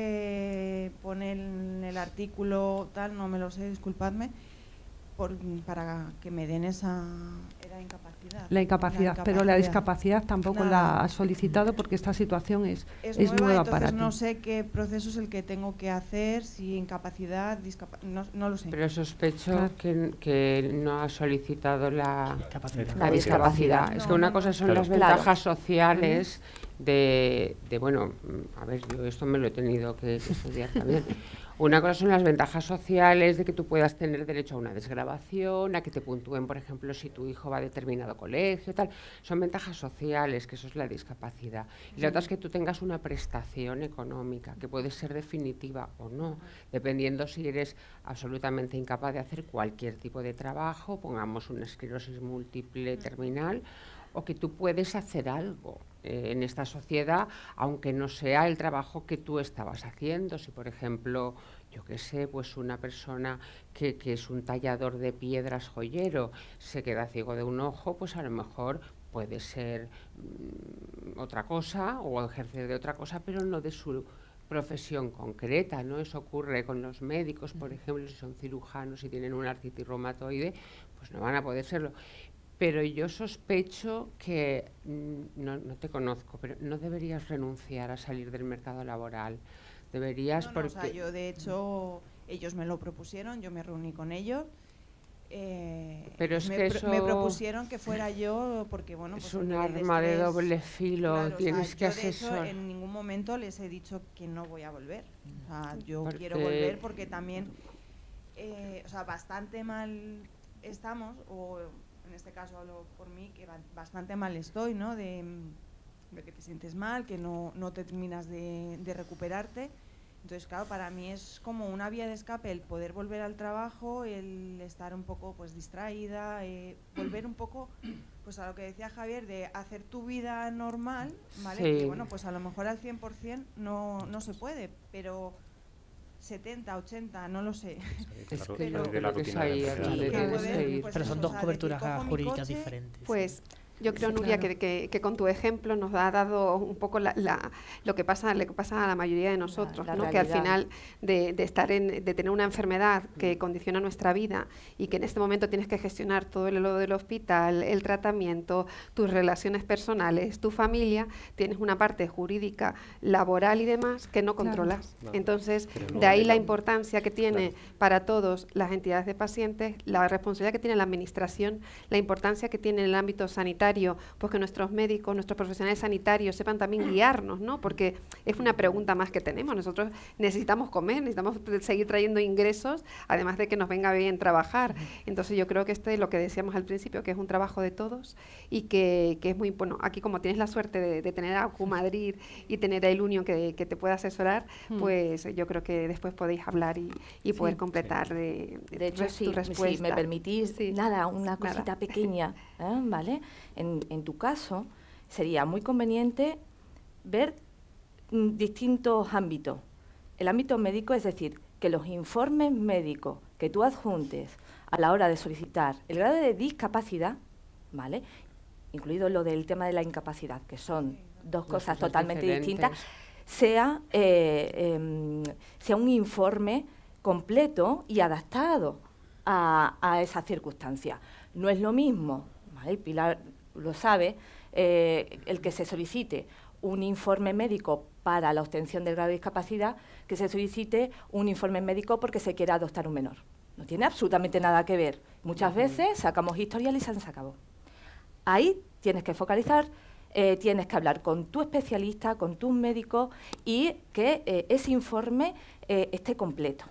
que pone en el artículo tal, no me lo sé, disculpadme, por, para que me den esa era incapacidad. La incapacidad, la incapacidad. Pero la discapacidad tampoco Nada. la has solicitado porque esta situación es, es, es nueva, nueva entonces para ti. No sé qué proceso es el que tengo que hacer, si incapacidad, discapacidad, no, no lo sé. Pero sospecho claro. que, que no has solicitado la discapacidad. La discapacidad. No, es que una no, cosa son claro. las ventajas Claro. sociales de, de, bueno, a ver, yo esto me lo he tenido que, que estudiar también. Una cosa son las ventajas sociales de que tú puedas tener derecho a una desgravación, a que te puntúen, por ejemplo, si tu hijo va a determinado colegio, tal. Son ventajas sociales, que eso es la discapacidad. Y la otra es que tú tengas una prestación económica, que puede ser definitiva o no, dependiendo si eres absolutamente incapaz de hacer cualquier tipo de trabajo, pongamos una esclerosis múltiple terminal, o que tú puedes hacer algo eh, en esta sociedad, aunque no sea el trabajo que tú estabas haciendo. Si, por ejemplo, yo qué sé, pues una persona que, que es un tallador de piedras joyero se queda ciego de un ojo, pues a lo mejor puede ser mmm, otra cosa o ejercer de otra cosa, pero no de su profesión concreta, ¿no? Eso ocurre con los médicos, por ejemplo, si son cirujanos y tienen una artritis reumatoide, pues no van a poder serlo. Pero yo sospecho que, no, no te conozco, pero no deberías renunciar a salir del mercado laboral. Deberías no, no, porque... O sea, yo de hecho, ellos me lo propusieron, yo me reuní con ellos. Eh, pero es me, que pr eso... me propusieron que fuera yo, porque bueno... Es pues un arma estrés, de doble filo, claro, tienes o sea, que yo de asesorar. hecho, en ningún momento les he dicho que no voy a volver. O sea, yo porque... quiero volver porque también, eh, o sea, bastante mal estamos, o... en este caso hablo por mí, que bastante mal estoy, ¿no? De, de que te sientes mal, que no, no te terminas de, de recuperarte. Entonces, claro, para mí es como una vía de escape el poder volver al trabajo, el estar un poco pues distraída, eh, volver un poco pues a lo que decía Javier, de hacer tu vida normal, ¿vale? Sí. Que bueno, pues a lo mejor al cien por cien no, no se puede, pero... setenta, ochenta, no lo sé. Es que pero, no, creo que es ahí a donde tienes que ir. Pero son dos coberturas jurídicas diferentes. Pues yo creo, Sí, Nuria, claro. que, que, que con tu ejemplo nos ha dado un poco la, la, lo que pasa, lo que pasa a la mayoría de nosotros, La- la ¿no? Que al realidad. final de, de estar en, de tener una enfermedad que condiciona nuestra vida y que en este momento tienes que gestionar todo el lo del hospital, el tratamiento, tus relaciones personales, tu familia, tienes una parte jurídica, laboral y demás que no Claro. controlas. Claro. Entonces, Pero no de ahí la delega. importancia que tiene Claro. para todos las entidades de pacientes, la responsabilidad que tiene la administración, la importancia que tiene en el ámbito sanitario, pues que nuestros médicos, nuestros profesionales sanitarios sepan también guiarnos, ¿no? Porque es una pregunta más que tenemos. Nosotros necesitamos comer, necesitamos seguir trayendo ingresos, además de que nos venga bien trabajar. Entonces yo creo que este es lo que decíamos al principio, que es un trabajo de todos y que, que es muy bueno. Aquí como tienes la suerte de, de tener a Acu Madrid y tener a El Union que, que te pueda asesorar, Mm. pues yo creo que después podéis hablar y, y Sí. poder completar de, De hecho, res- sí, tu si respuesta. me permitís, Sí. nada, una cosita Nada. pequeña, ¿eh? ¿Vale? En, en tu caso, sería muy conveniente ver mm, distintos ámbitos. El ámbito médico, es decir, que los informes médicos que tú adjuntes a la hora de solicitar el grado de discapacidad, ¿vale? Incluido lo del tema de la incapacidad, que son dos cosas totalmente distintas, sea, eh, eh, sea un informe completo y adaptado a, a esa circunstancia. No es lo mismo, ¿vale? Pilar lo sabe, eh, el que se solicite un informe médico para la obtención del grado de discapacidad, que se solicite un informe médico porque se quiera adoptar un menor. No tiene absolutamente nada que ver. Muchas veces sacamos historial y se acabó. Ahí tienes que focalizar, eh, tienes que hablar con tu especialista, con tu médico y que eh, ese informe eh, esté completo,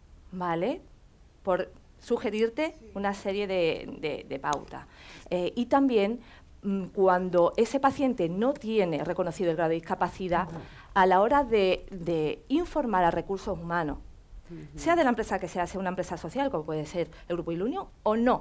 ¿vale? Por sugerirte una serie de, de, de pautas. Eh, y también, mmm, cuando ese paciente no tiene reconocido el grado de discapacidad, uh-huh. a la hora de, de informar a recursos humanos, uh-huh. sea de la empresa que sea, sea una empresa social, como puede ser el Grupo Ilunio, o no,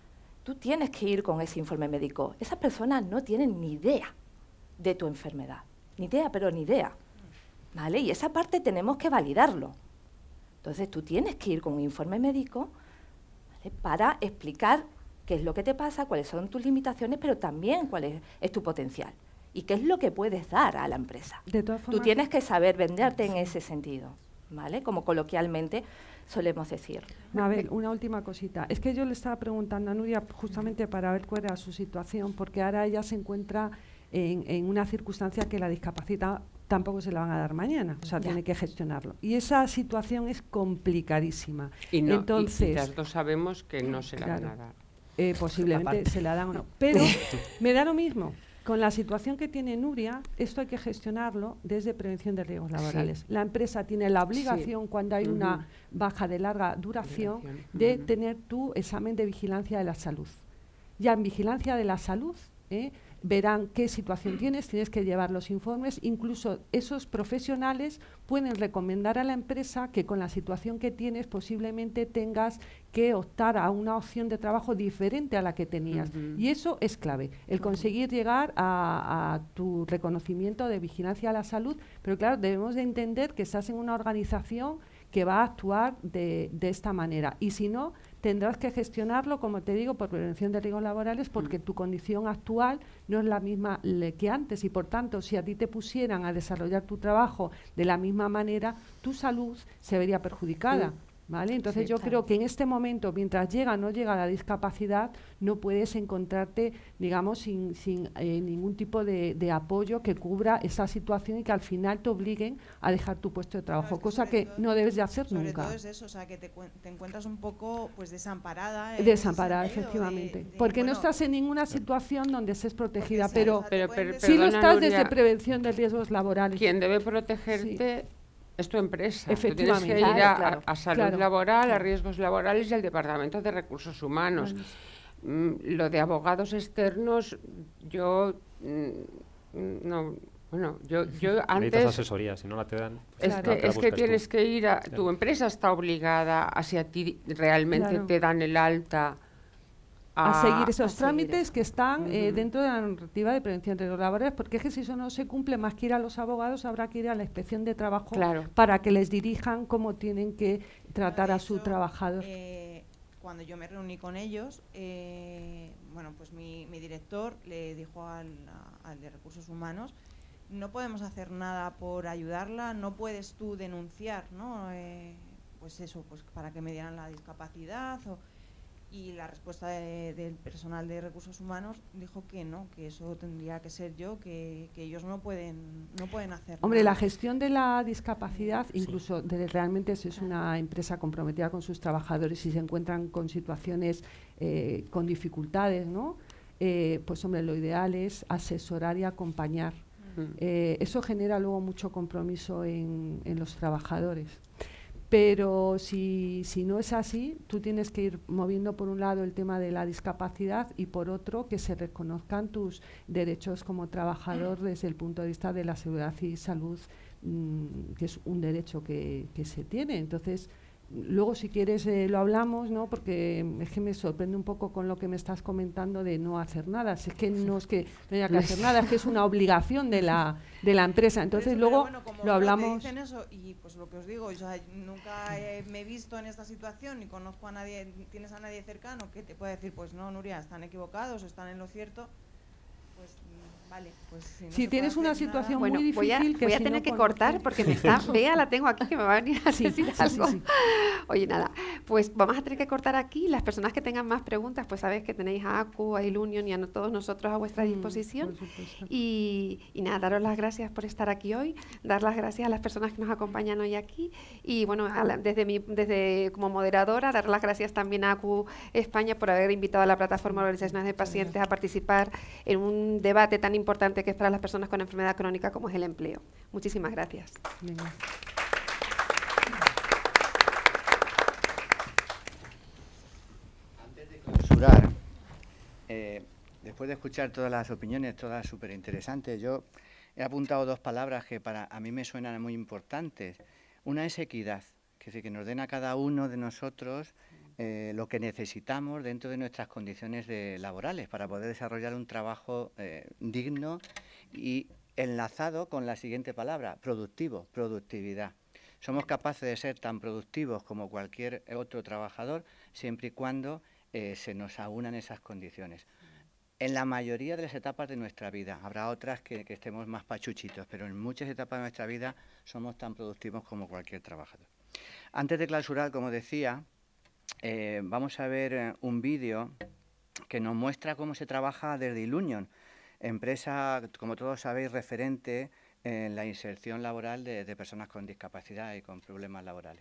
tú tienes que ir con ese informe médico. Esas personas no tienen ni idea de tu enfermedad. Ni idea, pero ni idea. ¿Vale? Y esa parte tenemos que validarlo. Entonces, tú tienes que ir con un informe médico, ¿vale?, para explicar qué es lo que te pasa, cuáles son tus limitaciones, pero también cuál es, es tu potencial. Y qué es lo que puedes dar a la empresa. De todas formas, tú tienes que saber venderte en ese sentido, ¿vale? Como coloquialmente solemos decir. A ver, una última cosita. Es que yo le estaba preguntando a Nuria justamente para ver cuál era su situación, porque ahora ella se encuentra en, en una circunstancia que la discapacidad tampoco se la van a dar mañana, o sea, ya. tiene que gestionarlo. Y esa situación es complicadísima. Y, no, Entonces, y, y las dos sabemos que no se la claro, van a dar. Eh, posiblemente se la dan o no. Pero me da lo mismo. Con la situación que tiene Nuria, esto hay que gestionarlo desde prevención de riesgos laborales. Sí. La empresa tiene la obligación, sí. cuando hay uh-huh. una baja de larga duración, duración. de uh-huh. tener tu examen de vigilancia de la salud. Ya en vigilancia de la salud, ¿eh? verán qué situación tienes, tienes que llevar los informes, incluso esos profesionales pueden recomendar a la empresa que con la situación que tienes posiblemente tengas que optar a una opción de trabajo diferente a la que tenías. Uh-huh. Y eso es clave, el conseguir llegar a, a tu reconocimiento de vigilancia a la salud, pero claro, debemos de entender que estás en una organización que va a actuar de, de esta manera. Y si no, tendrás que gestionarlo, como te digo, por prevención de riesgos laborales, porque mm. tu condición actual no es la misma le, que antes. Y por tanto, si a ti te pusieran a desarrollar tu trabajo de la misma manera, tu salud se vería perjudicada. Mm. ¿Vale? Entonces sí, yo claro. creo que en este momento, mientras llega o no llega la discapacidad, no puedes encontrarte, digamos, sin, sin eh, ningún tipo de, de apoyo que cubra esa situación y que al final te obliguen a dejar tu puesto de trabajo, no, es que cosa que todo, no debes de hacer sobre nunca. Sobre todo es eso, o sea, que te, te encuentras un poco pues desamparada. Desamparada, efectivamente. De, de, porque bueno, no estás en ninguna situación donde estés protegida, pero, pero, pero sí lo estás Nuria, desde prevención de riesgos laborales. Quien debe protegerte... Sí. Es tu empresa. Efectivamente. Tú tienes que ir a, claro, a salud claro, laboral, claro. a riesgos laborales y al Departamento de Recursos Humanos. Bueno. Mm, lo de abogados externos, yo mm, no, bueno, yo, yo antes. Necesitas asesoría, si no la te dan. Es claro. que, no es que tienes tú. que ir a. Claro. Tu empresa está obligada a si a ti realmente claro. te dan el alta. A, a seguir esos a trámites seguir eso. que están uh-huh. eh, dentro de la normativa de prevención de riesgos laborales, porque es que si eso no se cumple, más que ir a los abogados, habrá que ir a la inspección de trabajo claro. para que les dirijan cómo tienen que tratar bueno, a su hecho, trabajador. Eh, cuando yo me reuní con ellos, eh, bueno, pues mi, mi director le dijo al, a, al de Recursos Humanos, no podemos hacer nada por ayudarla, no puedes tú denunciar, ¿no? Eh, pues eso, pues para que me dieran la discapacidad o... Y la respuesta de, del personal de Recursos Humanos dijo que no, que eso tendría que ser yo, que, que ellos no pueden no pueden hacer Hombre, nada. la gestión de la discapacidad, sí. incluso de, realmente si es una empresa comprometida con sus trabajadores y se encuentran con situaciones, eh, con dificultades, ¿no? Eh, pues hombre, lo ideal es asesorar y acompañar. Uh-huh. Eh, eso genera luego mucho compromiso en, en los trabajadores. Pero si, si no es así, tú tienes que ir moviendo por un lado el tema de la discapacidad y por otro que se reconozcan tus derechos como trabajador desde el punto de vista de la seguridad y salud, mmm, que es un derecho que, que se tiene. Entonces, luego si quieres eh, lo hablamos, ¿no? Porque es que me sorprende un poco con lo que me estás comentando de no hacer nada. Si es que no es que no haya que hacer nada, es que es una obligación de la de la empresa. Entonces eso, luego bueno, lo hablamos. Dicen eso y pues lo que os digo, o sea, nunca eh, me he visto en esta situación ni conozco a nadie, tienes a nadie cercano que te pueda decir, pues no, Nuria, están equivocados, están en lo cierto. pues mm, vale, pues si, no si se tienes puede una hacer situación nada, Bueno, muy voy a, difícil, que voy a si tener no que con- cortar porque me está... Vea, la tengo aquí que me va a venir a Sí, decir sí, sí, algo. sí. Oye, nada, pues vamos a tener que cortar aquí. Las personas que tengan más preguntas, pues sabéis que tenéis a ACU, a Ilunion y a no- todos nosotros a vuestra Mm, disposición. por supuesto. Y, y nada, daros las gracias por estar aquí hoy, dar las gracias a las personas que nos acompañan hoy aquí y bueno, a la- desde, mi, desde como moderadora, dar las gracias también a ACU España por haber invitado a la plataforma de organizaciones de pacientes a participar en un debate tan importante que es para las personas con enfermedad crónica como es el empleo. Muchísimas gracias. Venga. Clausurar, eh, después de escuchar todas las opiniones, todas súper interesantes, yo he apuntado dos palabras que para a mí me suenan muy importantes. Una es equidad, que es decir, que nos den a cada uno de nosotros eh, lo que necesitamos dentro de nuestras condiciones de, laborales para poder desarrollar un trabajo eh, digno y enlazado con la siguiente palabra, productivo, productividad. Somos capaces de ser tan productivos como cualquier otro trabajador siempre y cuando eh, se nos aunan esas condiciones. En la mayoría de las etapas de nuestra vida, habrá otras que, que estemos más pachuchitos, pero en muchas etapas de nuestra vida somos tan productivos como cualquier trabajador. Antes de clausurar, como decía, eh, vamos a ver eh, un vídeo que nos muestra cómo se trabaja desde Ilunion, empresa, como todos sabéis, referente en la inserción laboral de, de personas con discapacidad y con problemas laborales.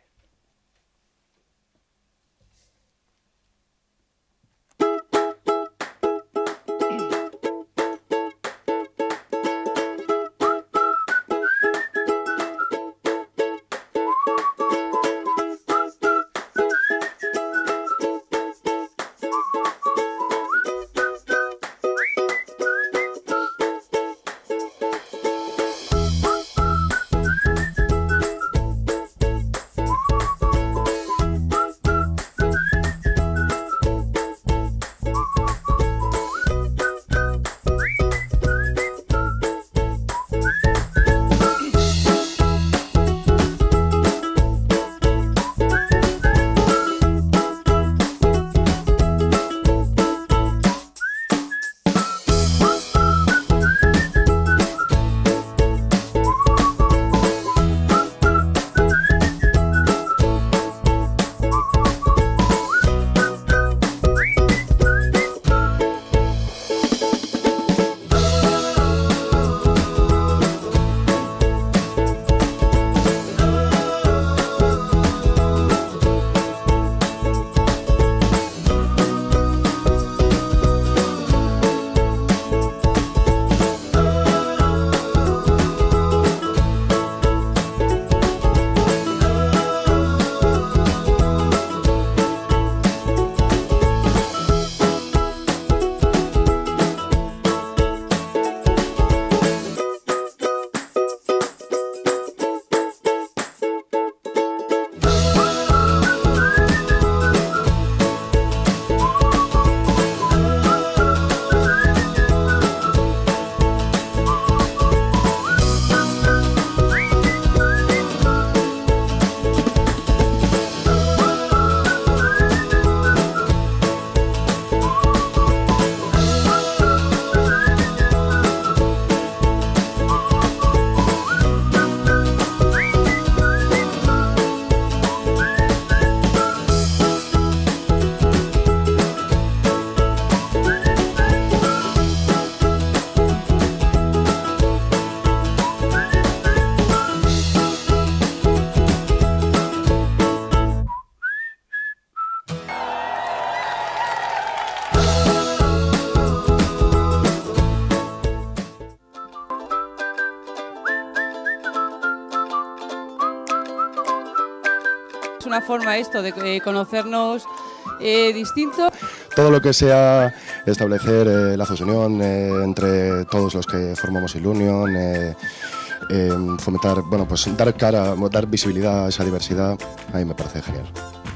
una forma esto de eh, conocernos eh, distinto. Todo lo que sea establecer eh, lazos de unión eh, entre todos los que formamos Ilunion, eh, eh, fomentar, bueno, pues dar cara, dar visibilidad a esa diversidad, a mí me parece genial.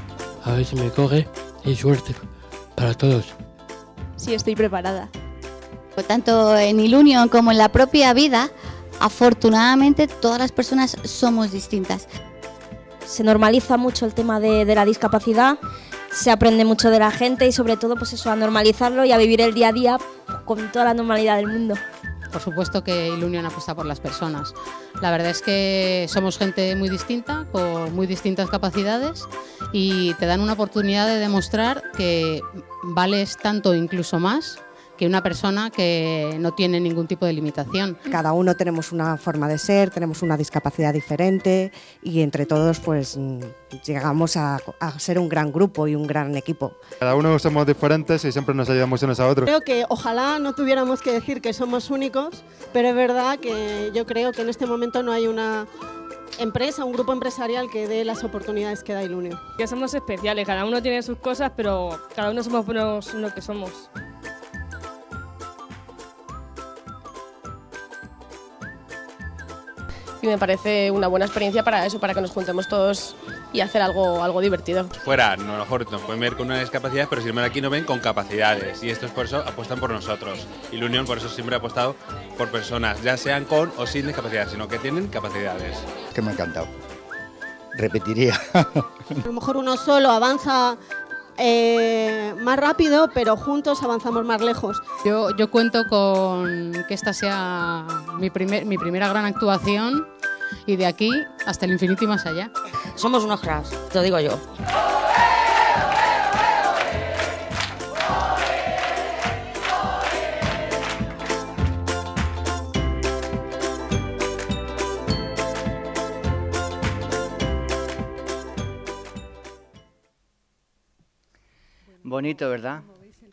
A ver si me coge y suerte para todos. Sí, estoy preparada. Tanto en Ilunion como en la propia vida, afortunadamente todas las personas somos distintas. Se normaliza mucho el tema de, de la discapacidad, se aprende mucho de la gente y sobre todo pues eso, a normalizarlo y a vivir el día a día con toda la normalidad del mundo. Por supuesto que Ilunion apuesta por las personas. La verdad es que somos gente muy distinta, con muy distintas capacidades y te dan una oportunidad de demostrar que vales tanto, incluso más, que una persona que no tiene ningún tipo de limitación. Cada uno tenemos una forma de ser, tenemos una discapacidad diferente y entre todos pues llegamos a, a ser un gran grupo y un gran equipo. Cada uno somos diferentes y siempre nos ayudamos unos a otros. Creo que ojalá no tuviéramos que decir que somos únicos, pero es verdad que yo creo que en este momento no hay una empresa, un grupo empresarial que dé las oportunidades que da Ilunion. Que somos especiales, cada uno tiene sus cosas, pero cada uno somos buenos lo que somos. Y me parece una buena experiencia para eso, para que nos juntemos todos y hacer algo, algo divertido. Fuera, a lo mejor nos pueden ver con una discapacidad, pero sin embargo aquí nos ven con capacidades y estos por eso apuestan por nosotros. Y la Unión por eso siempre ha apostado por personas, ya sean con o sin discapacidad, sino que tienen capacidades. Que me ha encantado. Repetiría. A lo mejor uno solo avanza eh, más rápido, pero juntos avanzamos más lejos. Yo, yo cuento con que esta sea mi, primer, mi primera gran actuación y de aquí hasta el infinito y más allá. Somos unos cracks, te lo digo yo. Bonito, ¿verdad?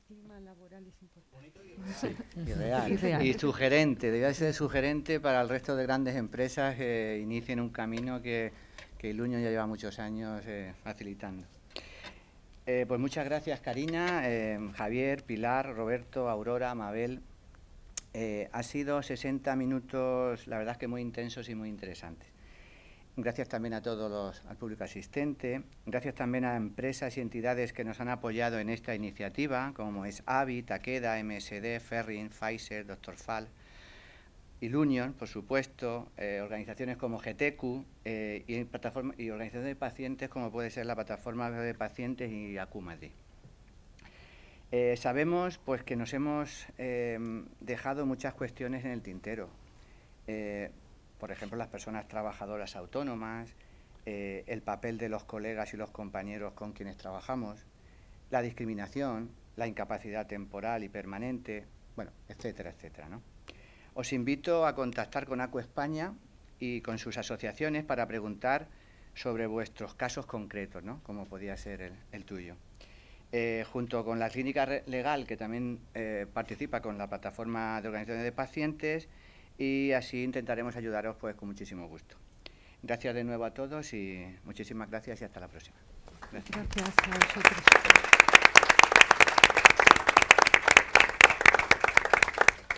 Sí, y real. Y real. Y sugerente, debía ser sugerente para el resto de grandes empresas que inicien un camino que, que Ilunion ya lleva muchos años eh, facilitando. Eh, pues muchas gracias, Karina, eh, Javier, Pilar, Roberto, Aurora, Mabel. Eh, ha sido sesenta minutos, la verdad es que muy intensos y muy interesantes. Gracias también a todos los, al público asistente, gracias también a empresas y entidades que nos han apoyado en esta iniciativa, como es AVI, Takeda, M S D, Ferrin, Pfizer, doctor Fall, Ilunion, por supuesto, eh, organizaciones como G T Q eh, y, plataforma, y organizaciones de pacientes como puede ser la Plataforma de Pacientes y Acumadi. Eh, sabemos pues, que nos hemos eh, dejado muchas cuestiones en el tintero. Eh, Por ejemplo, las personas trabajadoras autónomas, eh, el papel de los colegas y los compañeros con quienes trabajamos, la discriminación, la incapacidad temporal y permanente, bueno, etcétera, etcétera, ¿no? Os invito a contactar con ACU España y con sus asociaciones para preguntar sobre vuestros casos concretos, ¿no? Como podía ser el, el tuyo. Eh, junto con la Clínica Legal, que también eh, participa con la Plataforma de Organizaciones de Pacientes, y así intentaremos ayudaros pues con muchísimo gusto. Gracias de nuevo a todos y muchísimas gracias y hasta la próxima. Gracias. Gracias a vosotros.